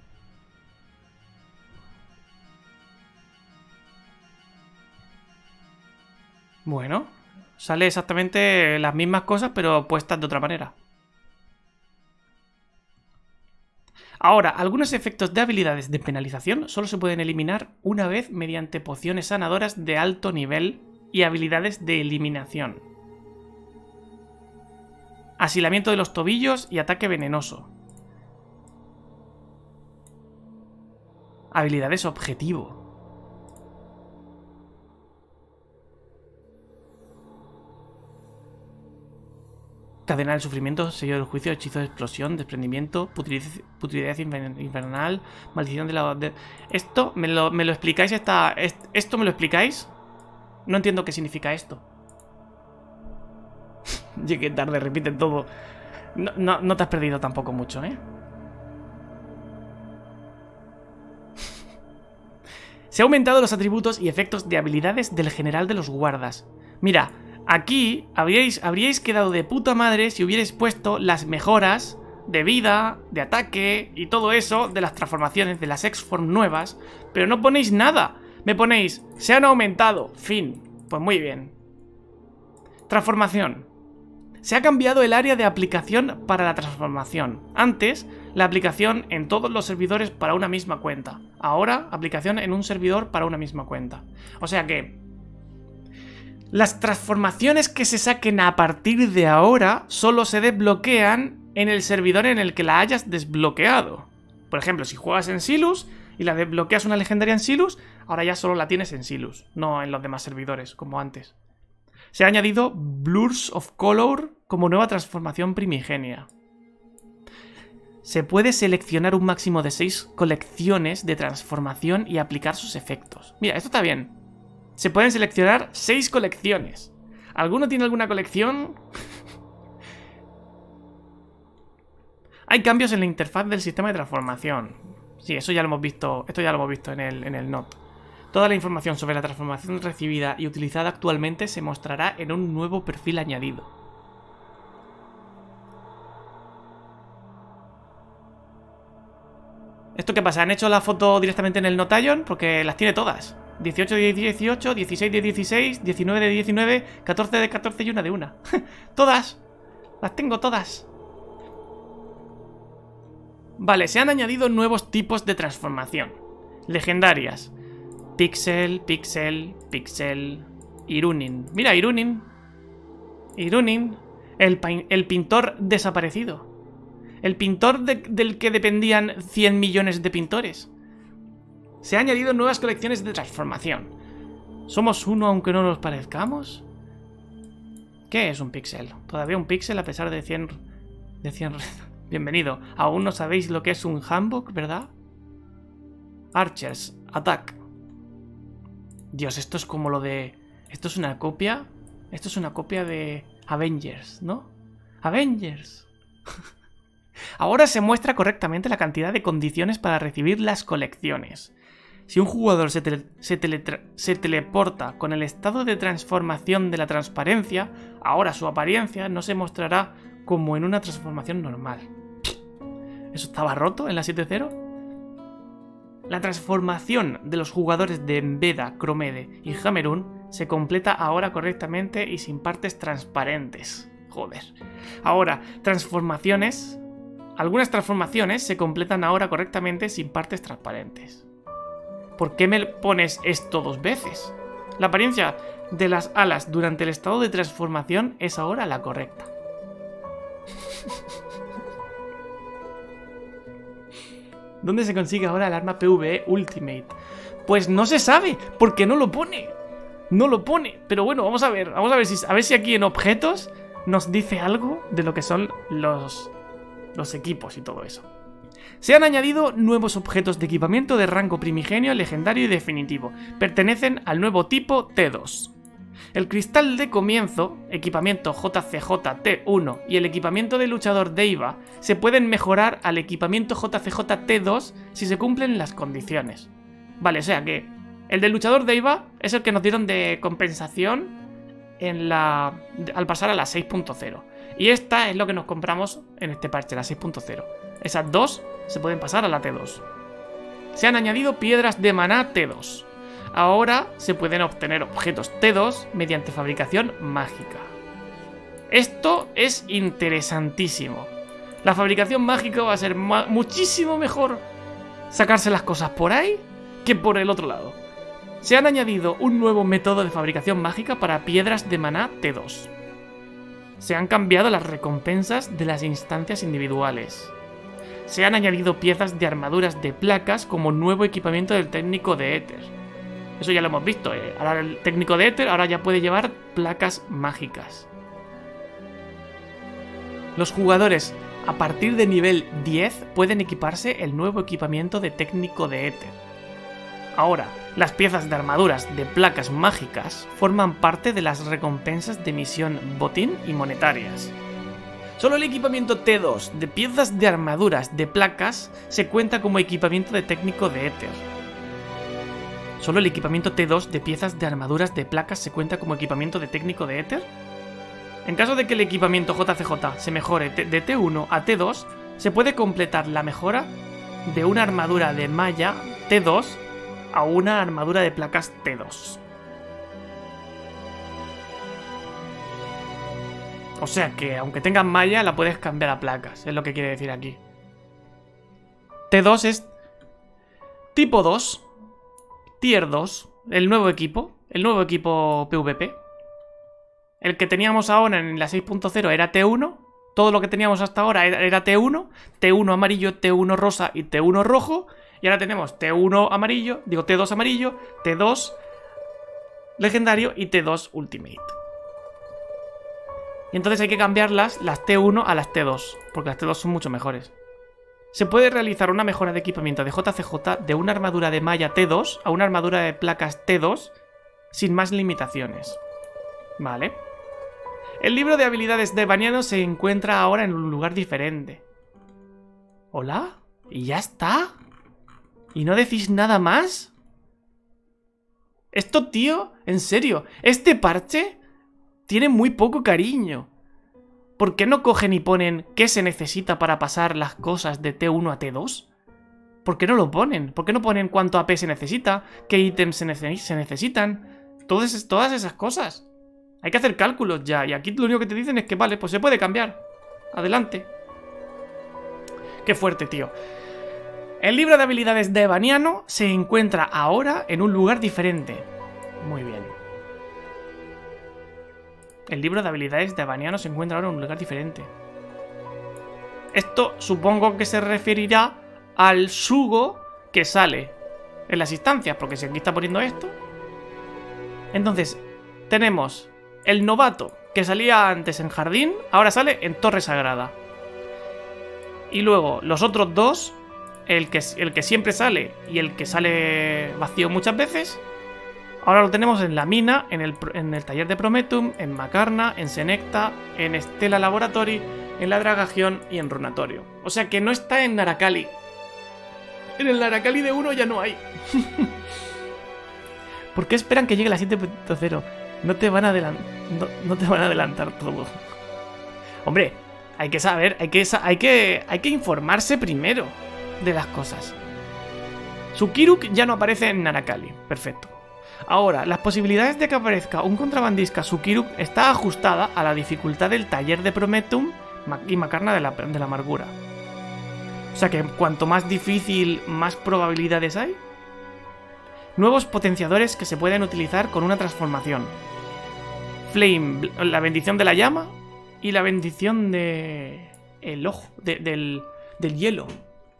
Bueno, sale exactamente las mismas cosas, pero puestas de otra manera. Ahora, algunos efectos de habilidades de penalización solo se pueden eliminar una vez mediante pociones sanadoras de alto nivel y habilidades de eliminación. Asilamiento de los tobillos y ataque venenoso. Habilidades objetivo. Cadena del sufrimiento, sello del juicio, hechizo de explosión, desprendimiento, putridez infernal, maldición de la... Esto, ¿me lo explicáis? ¿Esto me lo explicáis? No entiendo qué significa esto. Llegué tarde, repiten todo. No te has perdido tampoco mucho, ¿eh? Se han aumentado los atributos y efectos de habilidades del general de los guardas. Mira, aquí habríais quedado de puta madre si hubierais puesto las mejoras de vida, de ataque y todo eso de las transformaciones, de las X-Form nuevas, pero no ponéis nada. Me ponéis, se han aumentado, fin. Pues muy bien. Transformación. Se ha cambiado el área de aplicación para la transformación. Antes, la aplicación en todos los servidores para una misma cuenta. Ahora, aplicación en un servidor para una misma cuenta. O sea que las transformaciones que se saquen a partir de ahora solo se desbloquean en el servidor en el que la hayas desbloqueado. Por ejemplo, si juegas en Silus y la desbloqueas una legendaria en Silus, ahora ya solo la tienes en Silus, no en los demás servidores, como antes. Se ha añadido Blurs of Color como nueva transformación primigenia. Se puede seleccionar un máximo de 6 colecciones de transformación y aplicar sus efectos. Mira, esto está bien. Se pueden seleccionar 6 colecciones. ¿Alguno tiene alguna colección? Hay cambios en la interfaz del sistema de transformación. Sí, eso ya lo hemos visto. Esto ya lo hemos visto en el NOT. Toda la información sobre la transformación recibida y utilizada actualmente se mostrará en un nuevo perfil añadido. ¿Esto qué pasa? ¿Han hecho la foto directamente en el Notation? Porque las tiene todas. 18 de 18, 16 de 16, 19 de 19, 14 de 14 y una de una. Todas. Las tengo todas. Vale, se han añadido nuevos tipos de transformación. Legendarias. Pixel, Pixel, Pixel, Irunin. Mira, Irunin. Irunin. El pintor desaparecido. El pintor del que dependían 100 millones de pintores. Se han añadido nuevas colecciones de transformación. ¿Somos uno aunque no nos parezcamos? ¿Qué es un píxel? Todavía un píxel a pesar de 100... Bienvenido. Aún no sabéis lo que es un handbook, ¿verdad? Archers, attack. Dios, esto es como lo de... Esto es una copia... Esto es una copia de Avengers, ¿no? Avengers. Ahora se muestra correctamente la cantidad de condiciones para recibir las colecciones. Si un jugador se teleporta con el estado de transformación de la transparencia, ahora su apariencia no se mostrará como en una transformación normal. ¿Eso estaba roto en la 7.0? La transformación de los jugadores de Embeda, Cromede y Hamerun se completa ahora correctamente y sin partes transparentes. Joder. Ahora, transformaciones... Algunas transformaciones se completan ahora correctamente sin partes transparentes. ¿Por qué me pones esto 2 veces? La apariencia de las alas durante el estado de transformación es ahora la correcta. ¿Dónde se consigue ahora el arma PvE Ultimate? Pues no se sabe, porque no lo pone. No lo pone. Pero bueno, vamos a ver si aquí en objetos nos dice algo de lo que son los equipos y todo eso. Se han añadido nuevos objetos de equipamiento de rango primigenio, legendario y definitivo. Pertenecen al nuevo tipo T2. El cristal de comienzo, equipamiento JCJ T1 y el equipamiento de luchador Deiva se pueden mejorar al equipamiento JCJ T2 si se cumplen las condiciones. Vale, o sea que el del luchador Deiva es el que nos dieron de compensación al pasar a la 6.0. Y esta es lo que nos compramos en este parche, la 6.0. Esas dos se pueden pasar a la T2. Se han añadido piedras de maná T2. Ahora se pueden obtener objetos T2 mediante fabricación mágica. Esto es interesantísimo. La fabricación mágica va a ser muchísimo mejor sacarse las cosas por ahí que por el otro lado. Se han añadido un nuevo método de fabricación mágica para piedras de maná T2. Se han cambiado las recompensas de las instancias individuales. Se han añadido piezas de armaduras de placas como nuevo equipamiento del técnico de éter. Eso ya lo hemos visto, Ahora el técnico de éter ahora ya puede llevar placas mágicas. Los jugadores a partir de nivel 10 pueden equiparse el nuevo equipamiento de técnico de éter. Ahora, las piezas de armaduras de placas mágicas forman parte de las recompensas de misión botín y monetarias. Solo el equipamiento T2 de piezas de armaduras de placas se cuenta como equipamiento de técnico de éter. ¿Solo el equipamiento T2 de piezas de armaduras de placas se cuenta como equipamiento de técnico de éter? En caso de que el equipamiento JCJ se mejore de T1 a T2, se puede completar la mejora de una armadura de malla T2 a una armadura de placas T2. O sea que, aunque tengas malla, la puedes cambiar a placas. Es lo que quiere decir aquí. T2 es tipo 2. Tier 2. El nuevo equipo. El nuevo equipo PvP. El que teníamos ahora en la 6.0 era T1. Todo lo que teníamos hasta ahora era T1. T1 amarillo, T1 rosa y T1 rojo. Y ahora tenemos T1 amarillo, digo T2 amarillo, T2 legendario y T2 ultimate. Y entonces hay que cambiarlas, las T1 a las T2, porque las T2 son mucho mejores. Se puede realizar una mejora de equipamiento de JCJ de una armadura de malla T2 a una armadura de placas T2 sin más limitaciones. Vale. El libro de habilidades de Baniano se encuentra ahora en un lugar diferente. ¿Hola? ¿Y ya está? ¿Y no decís nada más? Esto, tío, en serio, este parche tiene muy poco cariño. ¿Por qué no cogen y ponen qué se necesita para pasar las cosas de T1 a T2? ¿Por qué no lo ponen? ¿Por qué no ponen cuánto AP se necesita? ¿Qué ítems se necesitan? Todas esas cosas. Hay que hacer cálculos ya. Y aquí lo único que te dicen es que vale, pues se puede cambiar. Adelante. Qué fuerte, tío. El libro de habilidades de Baniano se encuentra ahora en un lugar diferente. Muy bien. El libro de habilidades de Baniano se encuentra ahora en un lugar diferente. Esto supongo que se referirá al Sugo que sale en las instancias, porque si aquí está poniendo esto. Entonces, tenemos el novato que salía antes en Jardín, ahora sale en Torre Sagrada. Y luego los otros dos, el que siempre sale y el que sale vacío muchas veces, ahora lo tenemos en la mina, en el taller de Prometum, en Macarna, en Senecta, en Stella Laboratory, en la Dragagion y en Runatorio. O sea que no está en Naracali. En el Naracali de 1 ya no hay. ¿Por qué esperan que llegue la 7.0? No te van a adelantar todo. Hombre, hay que saber, hay que informarse primero de las cosas. Sukiruk ya no aparece en Naracali. Perfecto. Ahora, las posibilidades de que aparezca un contrabandista Sukiruk está ajustada a la dificultad del taller de Prometum y Macarna de la amargura. O sea que cuanto más difícil, más probabilidades hay. Nuevos potenciadores que se pueden utilizar con una transformación. Flame, la bendición de la llama y la bendición de el ojo, del hielo.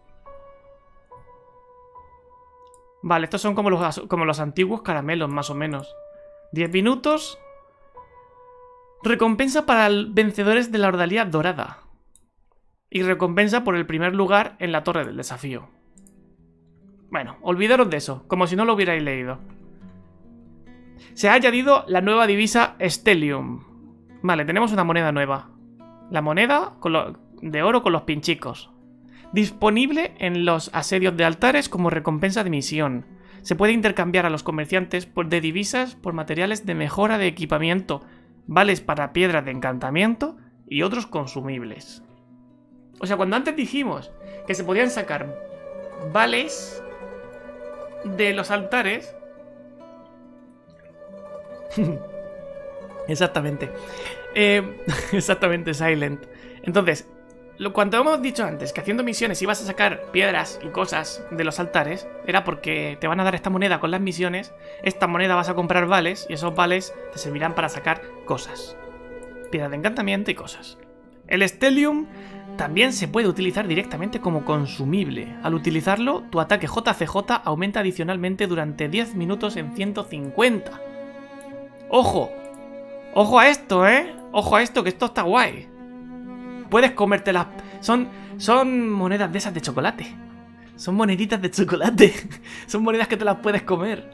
Vale, estos son como los antiguos caramelos, más o menos. 10 minutos. Recompensa para vencedores de la Ordalía Dorada. Y recompensa por el primer lugar en la Torre del Desafío. Bueno, olvidaros de eso, como si no lo hubierais leído. Se ha añadido la nueva divisa Stellium. Vale, tenemos una moneda nueva. La moneda de oro con los pinchicos. Disponible en los asedios de altares como recompensa de misión. Se puede intercambiar a los comerciantes de divisas por materiales de mejora de equipamiento, vales para piedras de encantamiento y otros consumibles. O sea, cuando antes dijimos que se podían sacar vales de los altares... Exactamente. Exactamente, Silent. Entonces, cuando hemos dicho antes que haciendo misiones ibas a sacar piedras y cosas de los altares, era porque te van a dar esta moneda con las misiones, esta moneda vas a comprar vales y esos vales te servirán para sacar cosas. Piedras de encantamiento y cosas. El Stellium también se puede utilizar directamente como consumible. Al utilizarlo, tu ataque JCJ aumenta adicionalmente durante 10 minutos en 150. ¡Ojo! ¡Ojo a esto, eh! ¡Ojo a esto, que esto está guay! Puedes comértelas. Son monedas de esas de chocolate. Son moneditas de chocolate. Son monedas que te las puedes comer.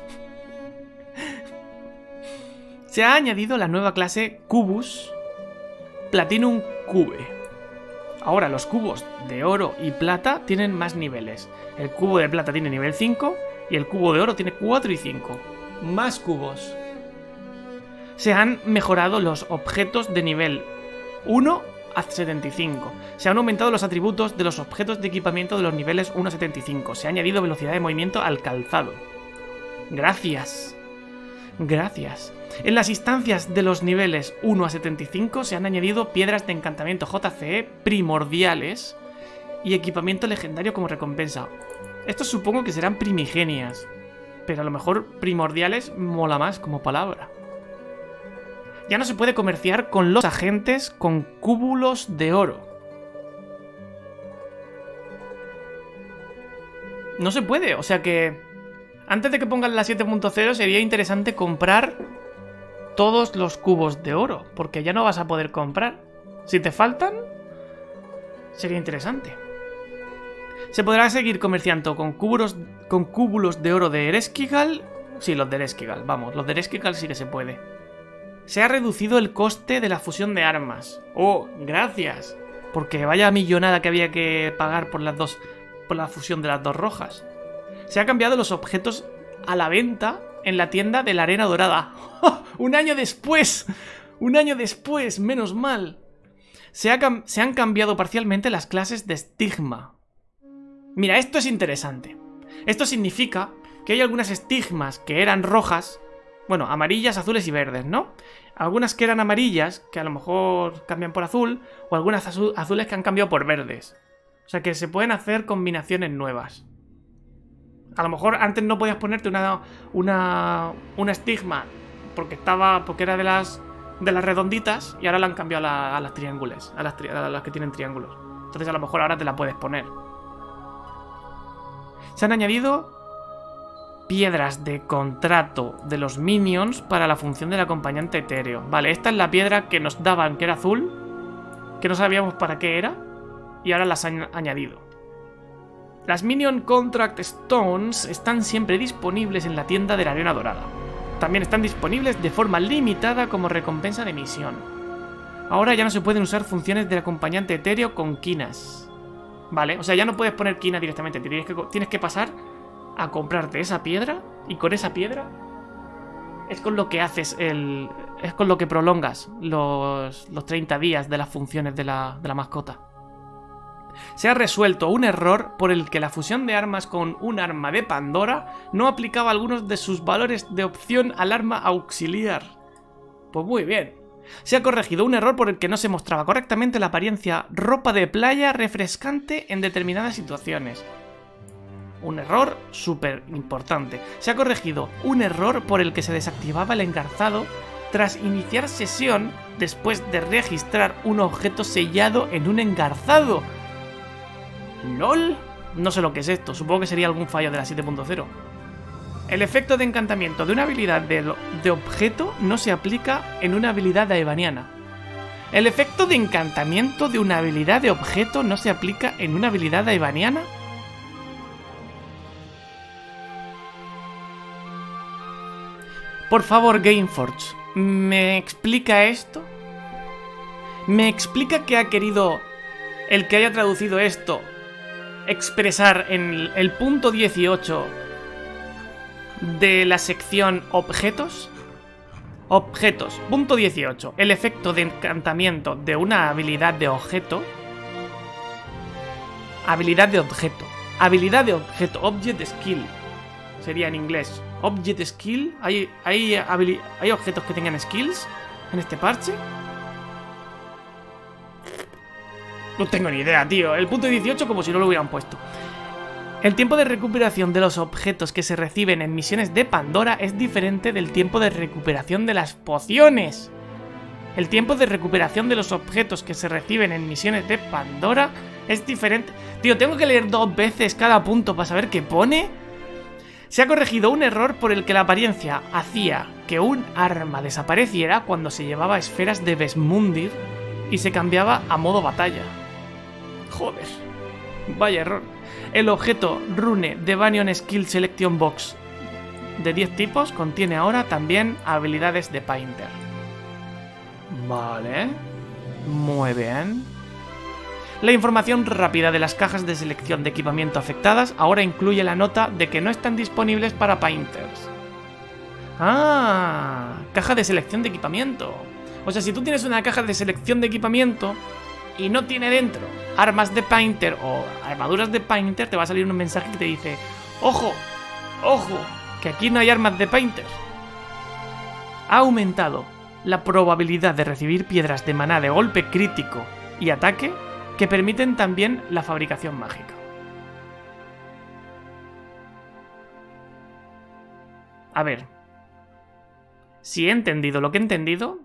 Se ha añadido la nueva clase Cubus Platinum Cube. Ahora los cubos de oro y plata tienen más niveles. El cubo de plata tiene nivel 5 y el cubo de oro tiene 4 y 5. Más cubos. Se han mejorado los objetos de nivel 1 a 75. Se han aumentado los atributos de los objetos de equipamiento de los niveles 1 a 75. Se ha añadido velocidad de movimiento al calzado. Gracias. Gracias. En las instancias de los niveles 1 a 75 se han añadido piedras de encantamiento JCE primordiales y equipamiento legendario como recompensa. Estos supongo que serán primigenias, pero a lo mejor primordiales mola más como palabra. Ya no se puede comerciar con los agentes con cúbulos de oro. No se puede, o sea que antes de que pongan la 7.0 sería interesante comprar todos los cubos de oro, porque ya no vas a poder comprar. Si te faltan, sería interesante. Se podrá seguir comerciando con cúbulos de oro de Ereshkigal. Sí, los de Ereshkigal, vamos, los de Ereshkigal sí que se puede. Se ha reducido el coste de la fusión de armas. Oh, gracias. Porque vaya millonada que había que pagar por la fusión de las dos rojas. Se han cambiado los objetos a la venta en la tienda de la Arena Dorada. ¡Oh! ¡Un año después! ¡Un año después! ¡Menos mal! Se han cambiado parcialmente las clases de estigma. Mira, esto es interesante. Esto significa que hay algunas estigmas que eran rojas, bueno, amarillas, azules y verdes, ¿no? Algunas que eran amarillas, que a lo mejor cambian por azul, o algunas azules que han cambiado por verdes. O sea que se pueden hacer combinaciones nuevas. A lo mejor antes no podías ponerte una estigma porque era de las redonditas y ahora la han cambiado a las triángulos, a las que tienen triángulos. Entonces a lo mejor ahora te la puedes poner. Se han añadido piedras de contrato de los minions para la función del acompañante etéreo. Vale, esta es la piedra que nos daban, que era azul, que no sabíamos para qué era, y ahora las han añadido. Las Minion Contract Stones están siempre disponibles en la tienda de la Arena Dorada. También están disponibles de forma limitada como recompensa de misión. Ahora ya no se pueden usar funciones del acompañante etéreo con quinas. Vale, o sea, ya no puedes poner quina directamente. Tienes que pasar a comprarte esa piedra, y con esa piedra es con lo que haces es con lo que prolongas los 30 días de las funciones de la mascota. Se ha resuelto un error por el que la fusión de armas con un arma de Pandora no aplicaba algunos de sus valores de opción al arma auxiliar. Pues muy bien. Se ha corregido un error por el que no se mostraba correctamente la apariencia ropa de playa refrescante en determinadas situaciones. Un error súper importante. Se ha corregido un error por el que se desactivaba el engarzado tras iniciar sesión después de registrar un objeto sellado en un engarzado. ¿LOL? No sé lo que es esto, supongo que sería algún fallo de la 7.0. El efecto de encantamiento de una habilidad de objeto no se aplica en una habilidad aebaniana. El efecto de encantamiento de una habilidad de objeto no se aplica en una habilidad aebaniana. Por favor, Gameforge, ¿me explica esto? ¿Me explica qué ha querido el que haya traducido esto expresar en el punto 18 de la sección objetos? Objetos, punto 18. El efecto de encantamiento de una habilidad de objeto. Habilidad de objeto. Habilidad de objeto. Object skill. Sería en inglés. Object skill. ¿Hay objetos que tengan skills en este parche? No tengo ni idea, tío. El punto 18 como si no lo hubieran puesto. El tiempo de recuperación de los objetos que se reciben en misiones de Pandora es diferente del tiempo de recuperación de las pociones. El tiempo de recuperación de los objetos que se reciben en misiones de Pandora es diferente. Tío, tengo que leer 2 veces cada punto para saber qué pone. Se ha corregido un error por el que la apariencia hacía que un arma desapareciera cuando se llevaba esferas de Vesmundir y se cambiaba a modo batalla. Joder, vaya error. El objeto Rune de Banyan Skill Selection Box de 10 tipos contiene ahora también habilidades de Painter. Vale, muy bien. La información rápida de las cajas de selección de equipamiento afectadas ahora incluye la nota de que no están disponibles para Painters. Ah, caja de selección de equipamiento. O sea, si tú tienes una caja de selección de equipamiento y no tiene dentro armas de Painter o armaduras de Painter, te va a salir un mensaje que te dice: ¡ojo! ¡Ojo! Que aquí no hay armas de Painter. ha aumentado la probabilidad de recibir piedras de maná de golpe crítico y ataque que permiten también la fabricación mágica. A ver, si he entendido lo que he entendido,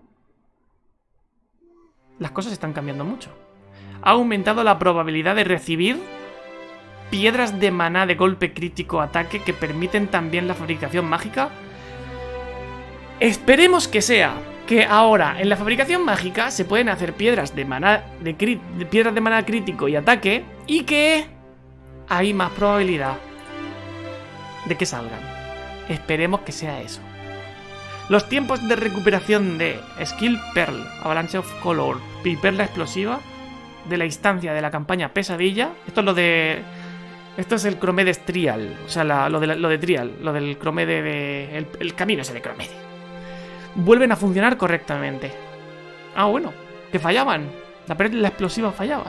las cosas están cambiando mucho. Ha aumentado la probabilidad de recibir piedras de maná de golpe crítico ataque que permiten también la fabricación mágica. Esperemos que sea que ahora en la fabricación mágica se pueden hacer piedras de maná piedras de maná crítico y ataque, y que hay más probabilidad de que salgan. Esperemos que sea eso. Los tiempos de recuperación de Skill Pearl, Avalanche of Color y Perla Explosiva de la instancia de la campaña Pesadilla. Esto es el Cromedes Trial. O sea, lo de Trial. Lo del Cromede el camino ese de Cromede. Vuelven a funcionar correctamente. Ah, bueno. Que fallaban. La Perla Explosiva fallaba.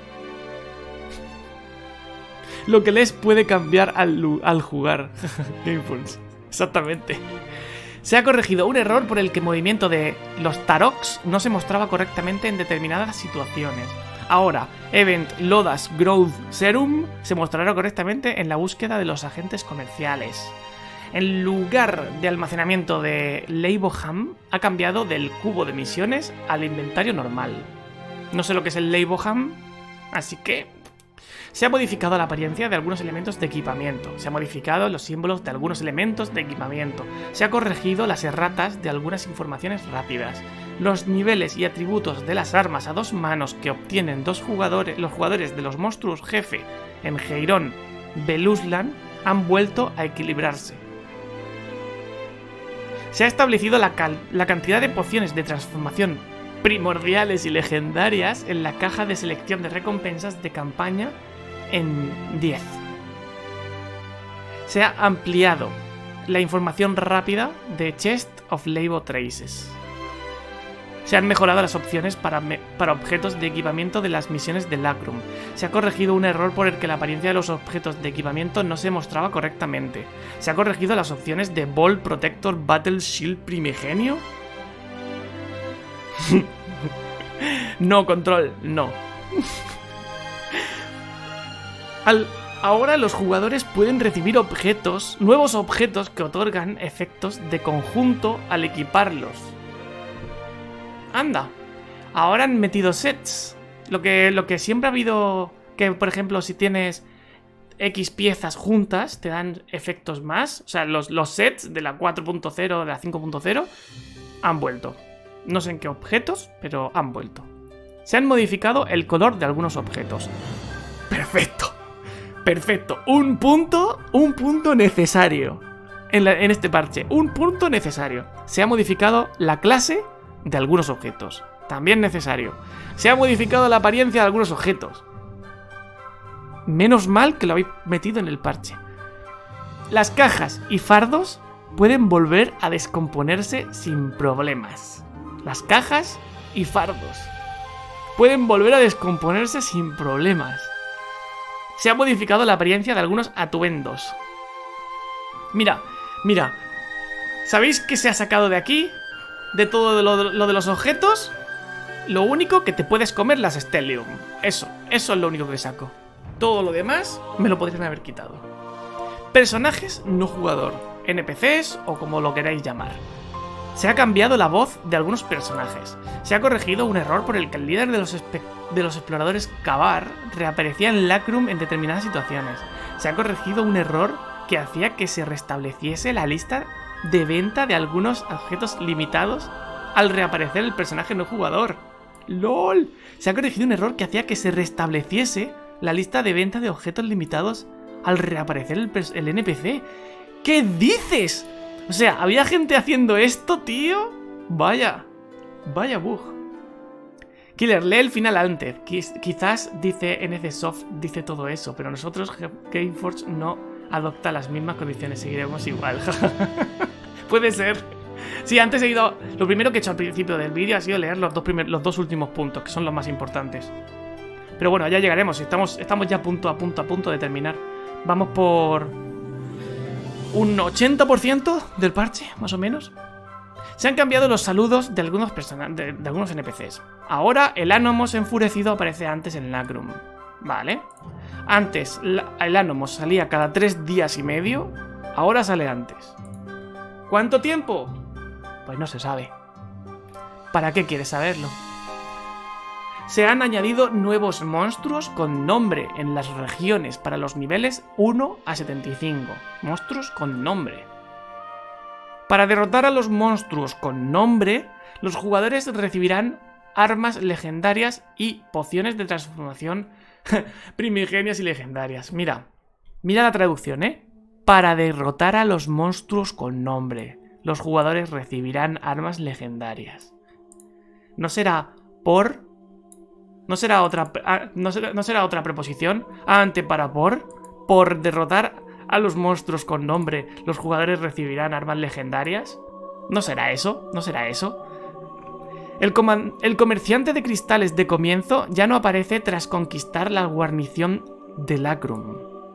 Lo que les puede cambiar al jugar. Gameforce. Exactamente. Se ha corregido un error por el que el movimiento de los Taroks no se mostraba correctamente en determinadas situaciones. Ahora, Event Lodas Growth Serum se mostrará correctamente en la búsqueda de los agentes comerciales. En lugar de almacenamiento de Leiboham, ha cambiado del cubo de misiones al inventario normal. No sé lo que es el Leiboham, así que se ha modificado la apariencia de algunos elementos de equipamiento. Se han modificado los símbolos de algunos elementos de equipamiento. Se ha corregido las erratas de algunas informaciones rápidas. Los niveles y atributos de las armas a dos manos que obtienen los jugadores de los monstruos jefe en Heiron Beluslan han vuelto a equilibrarse. Se ha establecido la cantidad de pociones de transformación primordiales y legendarias en la caja de selección de recompensas de campaña en 10. Se ha ampliado la información rápida de Chest of Labor Traces. Se han mejorado las opciones para objetos de equipamiento de las misiones de Lacrum. Se ha corregido un error por el que la apariencia de los objetos de equipamiento no se mostraba correctamente. Se ha corregido las opciones de Ball Protector Battle Shield Primigenio. No, Control, no. Ahora los jugadores pueden recibir nuevos objetos que otorgan efectos de conjunto al equiparlos. Anda, ahora han metido sets. Lo que siempre ha habido, que por ejemplo si tienes X piezas juntas te dan efectos más. O sea, los sets de la 4.0, de la 5.0 han vuelto. No sé en qué objetos, pero han vuelto. Se han modificado el color de algunos objetos. Perfecto. Perfecto. Un punto necesario en este parche. Un punto necesario. Se ha modificado la clase de algunos objetos. También necesario. Se ha modificado la apariencia de algunos objetos. Menos mal que lo habéis metido en el parche. Las cajas y fardos pueden volver a descomponerse sin problemas. Las cajas y fardos pueden volver a descomponerse sin problemas. Se ha modificado la apariencia de algunos atuendos. Mira. ¿Sabéis qué se ha sacado de aquí? De todo lo de los objetos. Lo único que te puedes comer las Stellium. Eso es lo único que saco. Todo lo demás me lo podrían haber quitado. Personajes no jugador, NPCs o como lo queráis llamar. Se ha cambiado la voz de algunos personajes. Se ha corregido un error por el que el líder de los exploradores Kabar reaparecía en Lacrum en determinadas situaciones. Se ha corregido un error que hacía que se restableciese la lista de venta de algunos objetos limitados al reaparecer el personaje no jugador. ¡Lol! Se ha corregido un error que hacía que se restableciese la lista de venta de objetos limitados al reaparecer el NPC. ¿Qué dices? O sea, ¿había gente haciendo esto, tío? Vaya bug. Killer, lee el final antes. Quizás dice NCSoft, dice todo eso, pero nosotros, Gameforce, no adopta las mismas condiciones. Seguiremos igual. Puede ser. Sí, antes he ido... Lo primero que he hecho al principio del vídeo ha sido leer los dos últimos puntos, que son los más importantes. Pero bueno, ya llegaremos. Estamos ya a punto de terminar. Vamos por un 80% del parche, más o menos. Se han cambiado los saludos de algunos de algunos NPCs. Ahora el Anomos enfurecido aparece antes en Lacrum. Vale. Antes el Anomos salía cada 3 días y medio. Ahora sale antes. ¿Cuánto tiempo? Pues no se sabe. ¿Para qué quieres saberlo? Se han añadido nuevos monstruos con nombre en las regiones para los niveles 1 a 75. Monstruos con nombre. Para derrotar a los monstruos con nombre, los jugadores recibirán armas legendarias y pociones de transformación primigenias y legendarias. Mira la traducción, ¿eh? Para derrotar a los monstruos con nombre, los jugadores recibirán armas legendarias. ¿No será por? ¿No será otra preposición? Ante para por derrotar a los monstruos con nombre, los jugadores recibirán armas legendarias. ¿No será eso? ¿No será eso? El comerciante de cristales de comienzo ya no aparece tras conquistar la guarnición de Lacrum.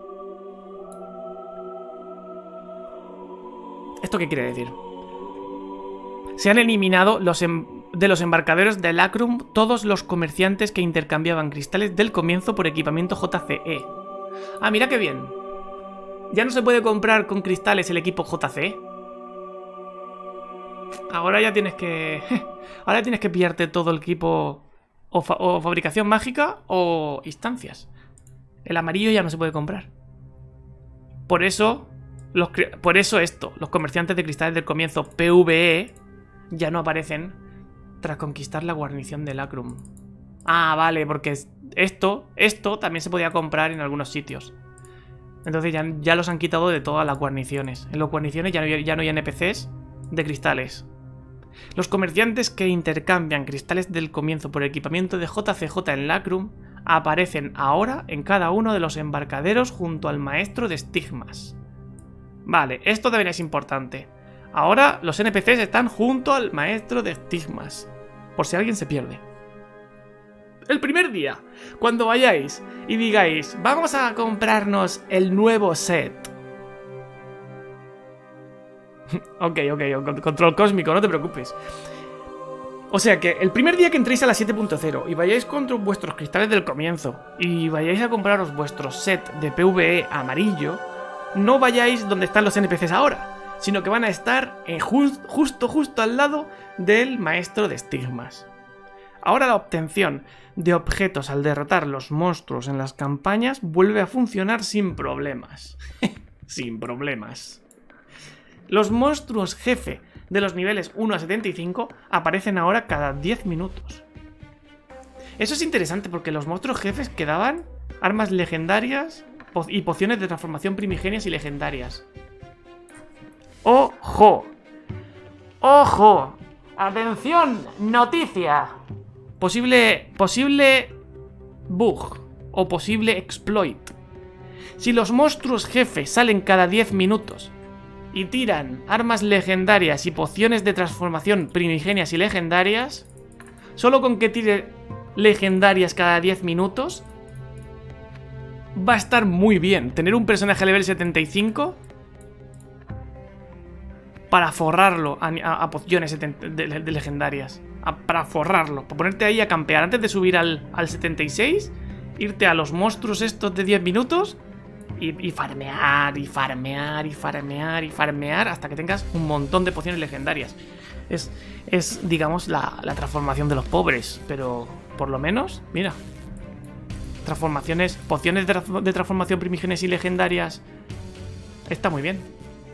¿Esto qué quiere decir? Se han eliminado de los embarcaderos de Lacrum todos los comerciantes que intercambiaban cristales del comienzo por equipamiento JCE. Ah, mira qué bien. Ya no se puede comprar con cristales el equipo JCE. Ahora ya tienes que... Ahora tienes que pillarte todo el equipo o fabricación mágica o instancias. El amarillo ya no se puede comprar. Por eso los comerciantes de cristales del comienzo PvE ya no aparecen tras conquistar la guarnición de Lacrum. Ah, vale, porque esto también se podía comprar en algunos sitios. Entonces ya los han quitado de todas las guarniciones. En las guarniciones ya no hay NPCs de cristales. Los comerciantes que intercambian cristales del comienzo por equipamiento de JCJ en Lacrum aparecen ahora en cada uno de los embarcaderos junto al maestro de estigmas. Vale, esto también es importante. Ahora los NPCs están junto al maestro de estigmas, por si alguien se pierde. El primer día, cuando vayáis y digáis, vamos a comprarnos el nuevo set. Ok, control cósmico, no te preocupes. O sea que el primer día que entréis a la 7.0 y vayáis contra vuestros cristales del comienzo y vayáis a compraros vuestro set de PvE amarillo, no vayáis donde están los NPCs ahora, sino que van a estar justo al lado del maestro de estigmas. Ahora la obtención de objetos al derrotar los monstruos en las campañas vuelve a funcionar sin problemas. Sin problemas. Los monstruos jefe de los niveles 1 a 75 aparecen ahora cada 10 minutos. Eso es interesante porque los monstruos jefes que daban armas legendarias y pociones de transformación primigenias y legendarias. ¡Ojo! ¡Ojo! ¡Atención! ¡Noticia! Posible bug o posible exploit. Si los monstruos jefes salen cada 10 minutos y tiran armas legendarias y pociones de transformación primigenias y legendarias, solo con que tire legendarias cada 10 minutos va a estar muy bien. Tener un personaje a nivel 75 para forrarlo a pociones de legendarias. Para forrarlo, para ponerte ahí a campear. Antes de subir al 76, irte a los monstruos estos de 10 minutos y farmear, y farmear, y farmear, y farmear hasta que tengas un montón de pociones legendarias. Es digamos, la transformación de los pobres, pero por lo menos, mira. Transformaciones, pociones de transformación primigenias y legendarias. Está muy bien.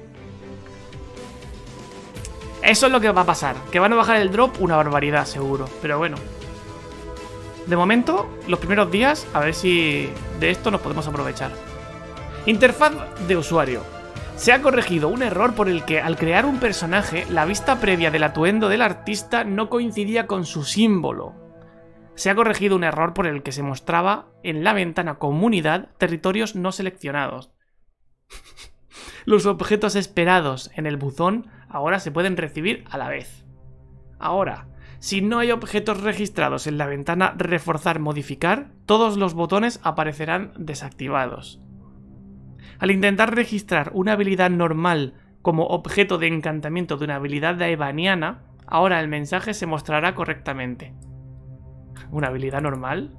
Eso es lo que va a pasar. Que van a bajar el drop una barbaridad, seguro. Pero bueno. De momento, los primeros días, a ver si de esto nos podemos aprovechar. Interfaz de usuario. Se ha corregido un error por el que al crear un personaje, la vista previa del atuendo del artista no coincidía con su símbolo. Se ha corregido un error por el que se mostraba en la ventana comunidad territorios no seleccionados. Los objetos esperados en el buzón ahora se pueden recibir a la vez. Ahora, si no hay objetos registrados en la ventana reforzar modificar, todos los botones aparecerán desactivados. Al intentar registrar una habilidad normal como objeto de encantamiento de una habilidad daevaniana, ahora el mensaje se mostrará correctamente. ¿Una habilidad normal?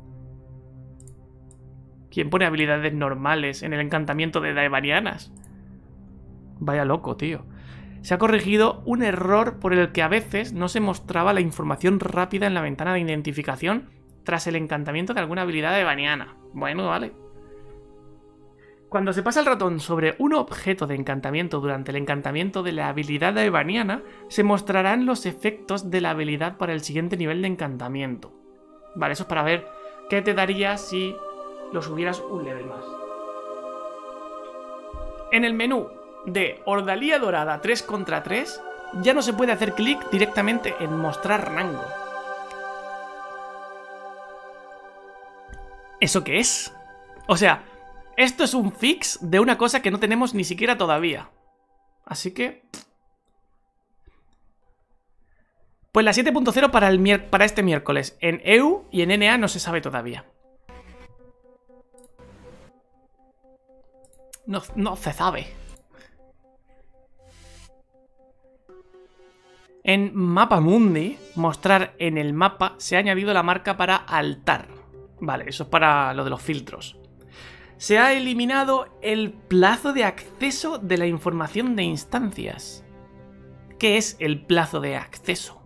¿Quién pone habilidades normales en el encantamiento de daevanianas? Vaya loco, tío. Se ha corregido un error por el que a veces no se mostraba la información rápida en la ventana de identificación tras el encantamiento de alguna habilidad daevaniana. Bueno, vale. Cuando se pasa el ratón sobre un objeto de encantamiento durante el encantamiento de la habilidad daevaniana, se mostrarán los efectos de la habilidad para el siguiente nivel de encantamiento. Vale, eso es para ver qué te daría si lo subieras un level más. En el menú de Ordalía Dorada 3 contra 3 ya no se puede hacer clic directamente en mostrar rango. ¿Eso qué es? O sea, esto es un fix de una cosa que no tenemos ni siquiera todavía. Así que... Pues la 7.0 para este miércoles. En EU y en NA no se sabe todavía. No se sabe. En Mapa Mundi, mostrar en el mapa, se ha añadido la marca para altar. Vale, eso es para lo de los filtros. Se ha eliminado el plazo de acceso de la información de instancias. ¿Qué es el plazo de acceso?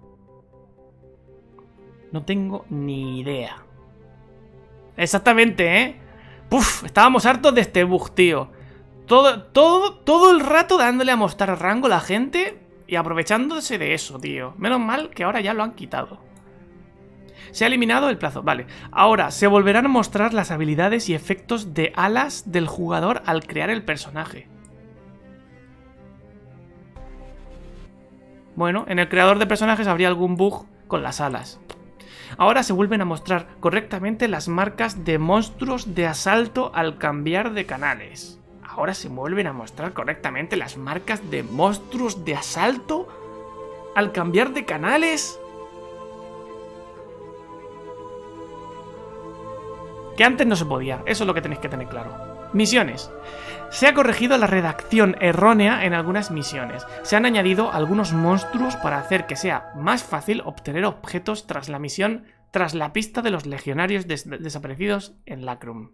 No tengo ni idea. Exactamente, ¿eh? Puf, estábamos hartos de este bug, tío. Todo el rato dándole a mostrar rango a la gente y aprovechándose de eso, tío. Menos mal que ahora ya lo han quitado. Se ha eliminado el plazo, vale. Ahora, se volverán a mostrar las habilidades y efectos de alas del jugador al crear el personaje. Bueno, en el creador de personajes habría algún bug con las alas. Ahora se vuelven a mostrar correctamente las marcas de monstruos de asalto al cambiar de canales. Ahora se vuelven a mostrar correctamente las marcas de monstruos de asalto al cambiar de canales. Que antes no se podía, eso es lo que tenéis que tener claro. Misiones. Se ha corregido la redacción errónea en algunas misiones. Se han añadido algunos monstruos para hacer que sea más fácil obtener objetos tras la misión, tras la pista de los legionarios desaparecidos en Lacrum.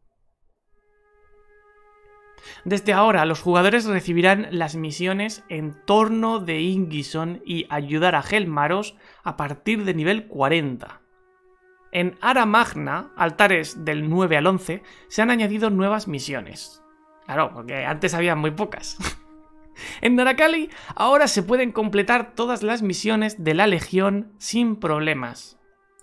Desde ahora, los jugadores recibirán las misiones en torno de Ingison y ayudar a Helmaros a partir de nivel 40. En Ara Magna, altares del 9 al 11, se han añadido nuevas misiones. Claro, porque antes había muy pocas. En Naracali, ahora se pueden completar todas las misiones de la Legión sin problemas.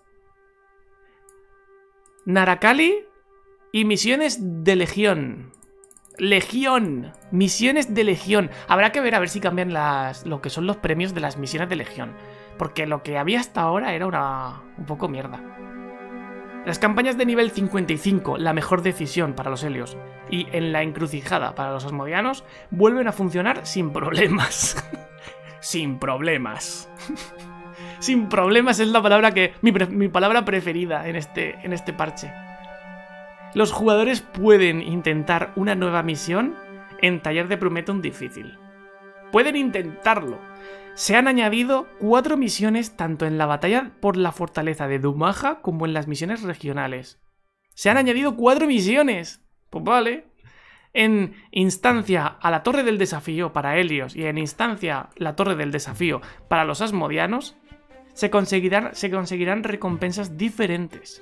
Naracali y misiones de Legión. Legión. Misiones de Legión. Habrá que ver a ver si cambian lo que son los premios de las misiones de Legión. Porque lo que había hasta ahora era un poco mierda. Las campañas de nivel 55, la mejor decisión para los Helios, y en la encrucijada para los Asmodianos, vuelven a funcionar sin problemas. Sin problemas. Sin problemas es la palabra que... Mi palabra preferida en este parche. Los jugadores pueden intentar una nueva misión en Taller de Prometheum difícil. Pueden intentarlo. Se han añadido 4 misiones tanto en la batalla por la fortaleza de Dumaja como en las misiones regionales. Se han añadido 4 misiones. Pues vale. En instancia a la Torre del Desafío para Helios y en instancia la Torre del Desafío para los Asmodianos se conseguirán recompensas diferentes.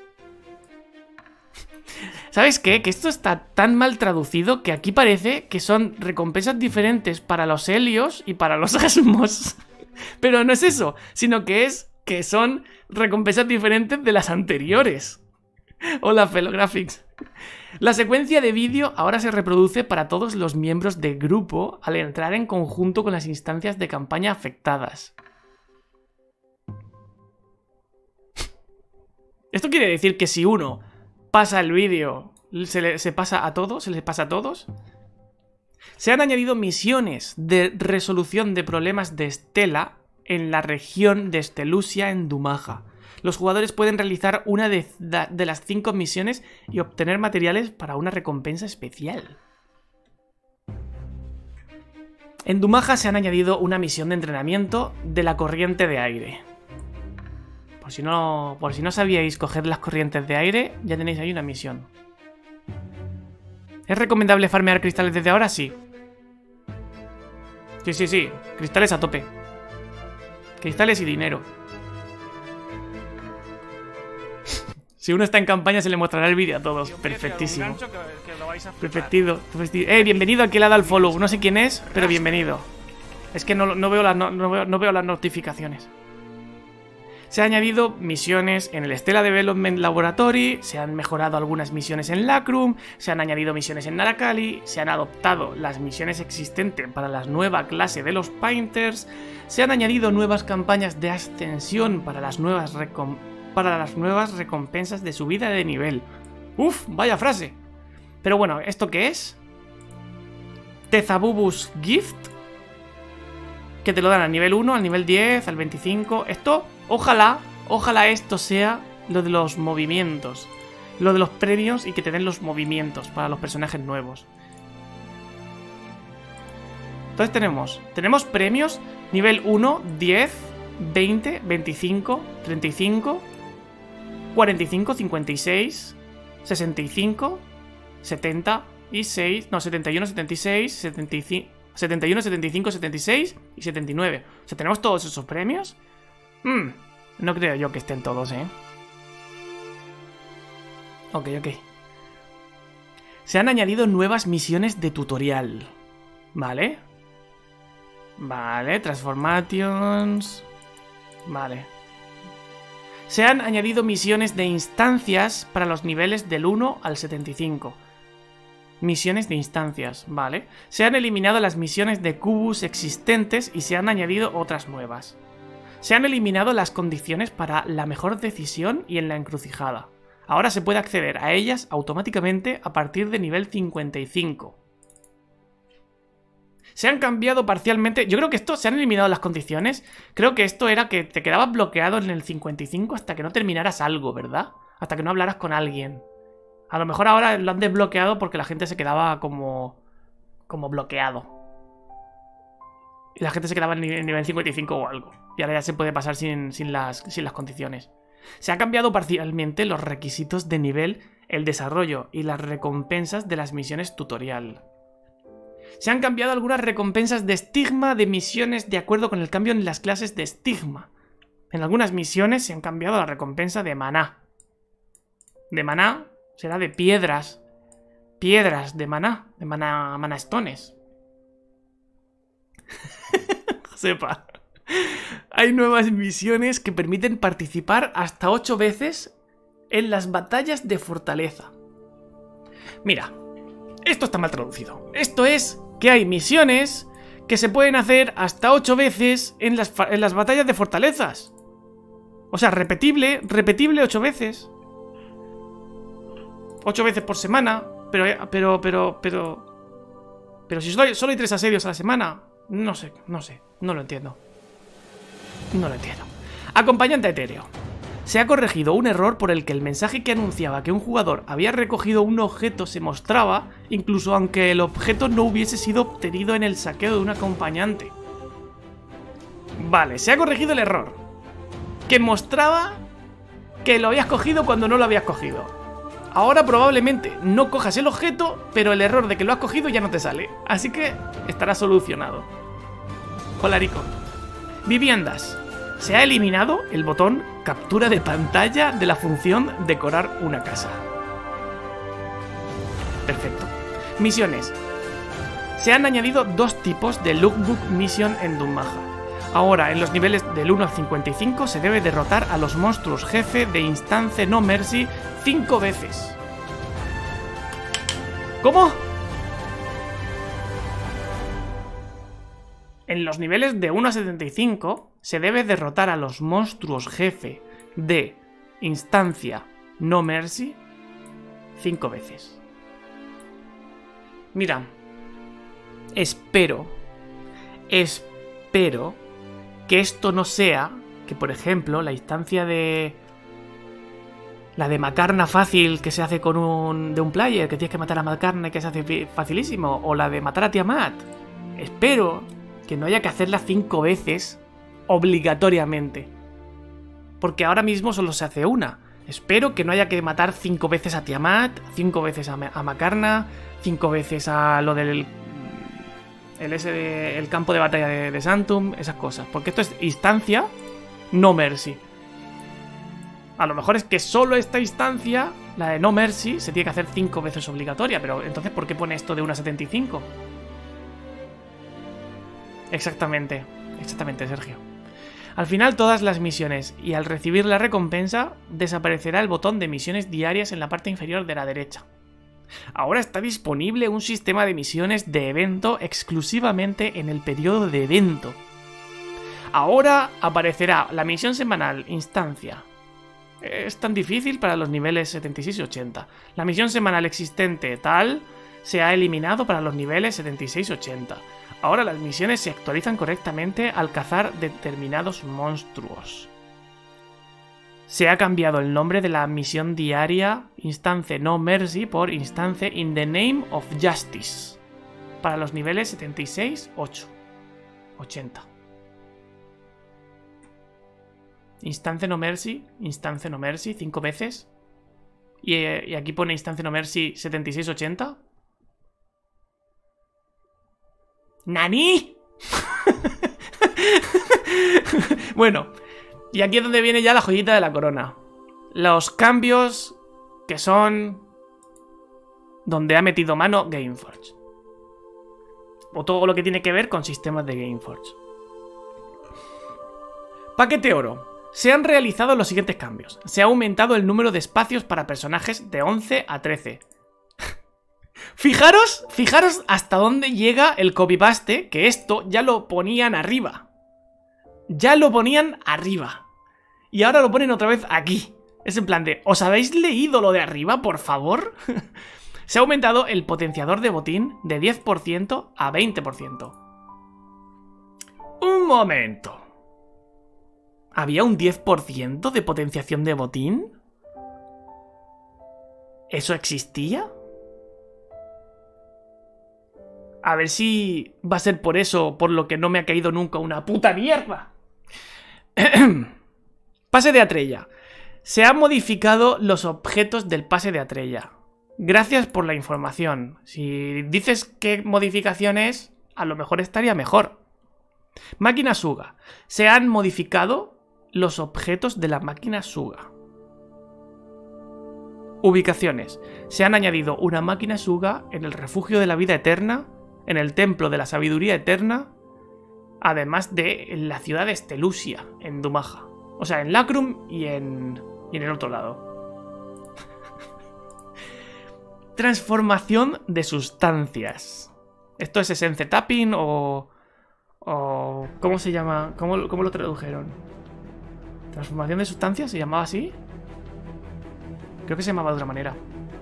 ¿Sabes qué? Que esto está tan mal traducido que aquí parece que son recompensas diferentes para los Helios y para los Asmos. Pero no es eso, sino que son recompensas diferentes de las anteriores. Hola, Felographics. La secuencia de vídeo ahora se reproduce para todos los miembros del grupo al entrar en conjunto con las instancias de campaña afectadas. Esto quiere decir que si uno pasa el vídeo, se les pasa a todos. Se han añadido misiones de resolución de problemas de Estela en la región de Estelusia en Dumaja. Los jugadores pueden realizar una de las 5 misiones y obtener materiales para una recompensa especial. En Dumaja se han añadido una misión de entrenamiento de la corriente de aire. Por si no sabíais coger las corrientes de aire, ya tenéis ahí una misión. ¿Es recomendable farmear cristales desde ahora? Sí. Sí. Cristales a tope. Cristales y dinero. Si uno está en campaña se le mostrará el vídeo a todos. Perfectísimo. Perfectido. Bienvenido a quien le ha dado el follow. No sé quién es, pero bienvenido. Es que no veo las notificaciones. Se han añadido misiones en el Stella Development Laboratory, se han mejorado algunas misiones en Lacrum, se han añadido misiones en Naracali, se han adoptado las misiones existentes para la nueva clase de los Painters, se han añadido nuevas campañas de ascensión para las nuevas recompensas de subida de nivel. ¡Uf! Vaya frase. Pero bueno, ¿esto qué es? Tezabubus Gift, que te lo dan al nivel 1, al nivel 10, al 25. Esto, ojalá esto sea lo de los movimientos, lo de los premios y que te den los movimientos para los personajes nuevos. Entonces tenemos premios nivel 1, 10, 20, 25, 35, 45, 56, 65, 76, no, 71, 76, 75, 71, 75, 76 y 79. O sea, ¿tenemos todos esos premios? No creo yo que estén todos, ¿eh? Ok. Se han añadido nuevas misiones de tutorial. Vale, Transformations. Vale. Se han añadido misiones de instancias para los niveles del 1 al 75. Misiones de instancias, vale. Se han eliminado las misiones de cubos existentes y se han añadido otras nuevas. Se han eliminado las condiciones para la mejor decisión y en la encrucijada. Ahora se puede acceder a ellas automáticamente a partir de nivel 55. Se han cambiado parcialmente. Yo creo que esto, se han eliminado las condiciones. Creo que esto era que te quedabas bloqueado en el 55 hasta que no terminaras algo, ¿verdad? Hasta que no hablaras con alguien. A lo mejor ahora lo han desbloqueado porque la gente se quedaba como bloqueado. Y la gente se quedaba en nivel 55 o algo. Y ahora ya se puede pasar sin las condiciones. Se han cambiado parcialmente los requisitos de nivel, el desarrollo y las recompensas de las misiones tutorial. Se han cambiado algunas recompensas de estigma de misiones de acuerdo con el cambio en las clases de estigma. En algunas misiones se han cambiado la recompensa de maná. De maná será de piedras. Piedras de maná. De maná stones. Sepa. Hay nuevas misiones que permiten participar hasta 8 veces en las batallas de fortaleza. Mira, esto está mal traducido. Esto es que hay misiones que se pueden hacer hasta 8 veces en las batallas de fortalezas. O sea, repetible 8 veces. 8 veces por semana. Pero si solo hay 3 asedios a la semana. No sé, no lo entiendo. Acompañante etéreo. Se ha corregido un error por el que el mensaje que anunciaba que un jugador había recogido un objeto se mostraba, incluso aunque el objeto no hubiese sido obtenido en el saqueo de un acompañante. Vale, se ha corregido el error. Que mostraba que lo habías cogido cuando no lo habías cogido. Ahora probablemente no cojas el objeto, pero el error de que lo has cogido ya no te sale. Así que estará solucionado. Hola, Rico. Viviendas. Se ha eliminado el botón captura de pantalla de la función decorar una casa. Perfecto. Misiones. Se han añadido 2 tipos de lookbook mission en Dumaja. Ahora, en los niveles del 1 al 55 se debe derrotar a los monstruos jefe de Instance No Mercy 5 veces. ¿Cómo? En los niveles de 1 a 75 se debe derrotar a los monstruos jefe de Instancia No Mercy 5 veces. Mira, espero que esto no sea que, por ejemplo, la instancia de la de Macarna fácil que se hace con un player, que tienes que matar a Macarna y que se hace facilísimo, o la de matar a Tiamat. Espero que no haya que hacerla 5 veces obligatoriamente. Porque ahora mismo solo se hace una. Espero que no haya que matar 5 veces a Tiamat, 5 veces a Macarna, 5 veces a lo del... el campo de batalla de Sanctum, esas cosas. Porque esto es instancia, no mercy. A lo mejor es que solo esta instancia, la de no mercy, se tiene que hacer 5 veces obligatoria. Pero entonces, ¿por qué pone esto de 1.75? Exactamente, Sergio. Al final todas las misiones y al recibir la recompensa desaparecerá el botón de misiones diarias en la parte inferior de la derecha. Ahora está disponible un sistema de misiones de evento exclusivamente en el periodo de evento. Ahora aparecerá la misión semanal instancia. Es tan difícil para los niveles 76 y 80. La misión semanal existente tal se ha eliminado para los niveles 76 y 80. Ahora las misiones se actualizan correctamente al cazar determinados monstruos. Se ha cambiado el nombre de la misión diaria Instance No Mercy por Instance In the Name of Justice para los niveles 76, 8, 80. Instance No Mercy, 5 veces. Y aquí pone Instance No Mercy 76, 80. ¡Nani! Bueno, y aquí es donde viene ya la joyita de la corona. Los cambios que son donde ha metido mano Gameforge. O todo lo que tiene que ver con sistemas de Gameforge. Paquete oro. Se han realizado los siguientes cambios. Se ha aumentado el número de espacios para personajes de 11 a 13. Fijaros hasta dónde llega el copy-paste, que esto ya lo ponían arriba. Ya lo ponían arriba. Y ahora lo ponen otra vez aquí. Es en plan de, ¿os habéis leído lo de arriba, por favor? Se ha aumentado el potenciador de botín de 10% a 20%. Un momento. ¿Había un 10% de potenciación de botín? ¿Eso existía? A ver si va a ser por eso por lo que no me ha caído nunca una puta mierda. Pase de Atreya. Se han modificado los objetos del pase de Atreya. Gracias por la información. Si dices qué modificación es, a lo mejor estaría mejor. Máquina Suga. Se han modificado los objetos de la máquina Suga. Ubicaciones. Se han añadido una máquina Suga en el refugio de la vida eterna, en el templo de la sabiduría eterna, además de en la ciudad de Estelusia, en Dumaja. O sea, en Lacrum y en el otro lado. Transformación de sustancias. ¿Esto es Essence Tapping o cómo se llama? ¿Cómo lo tradujeron? ¿Transformación de sustancias? ¿Se llamaba así? Creo que se llamaba de otra manera.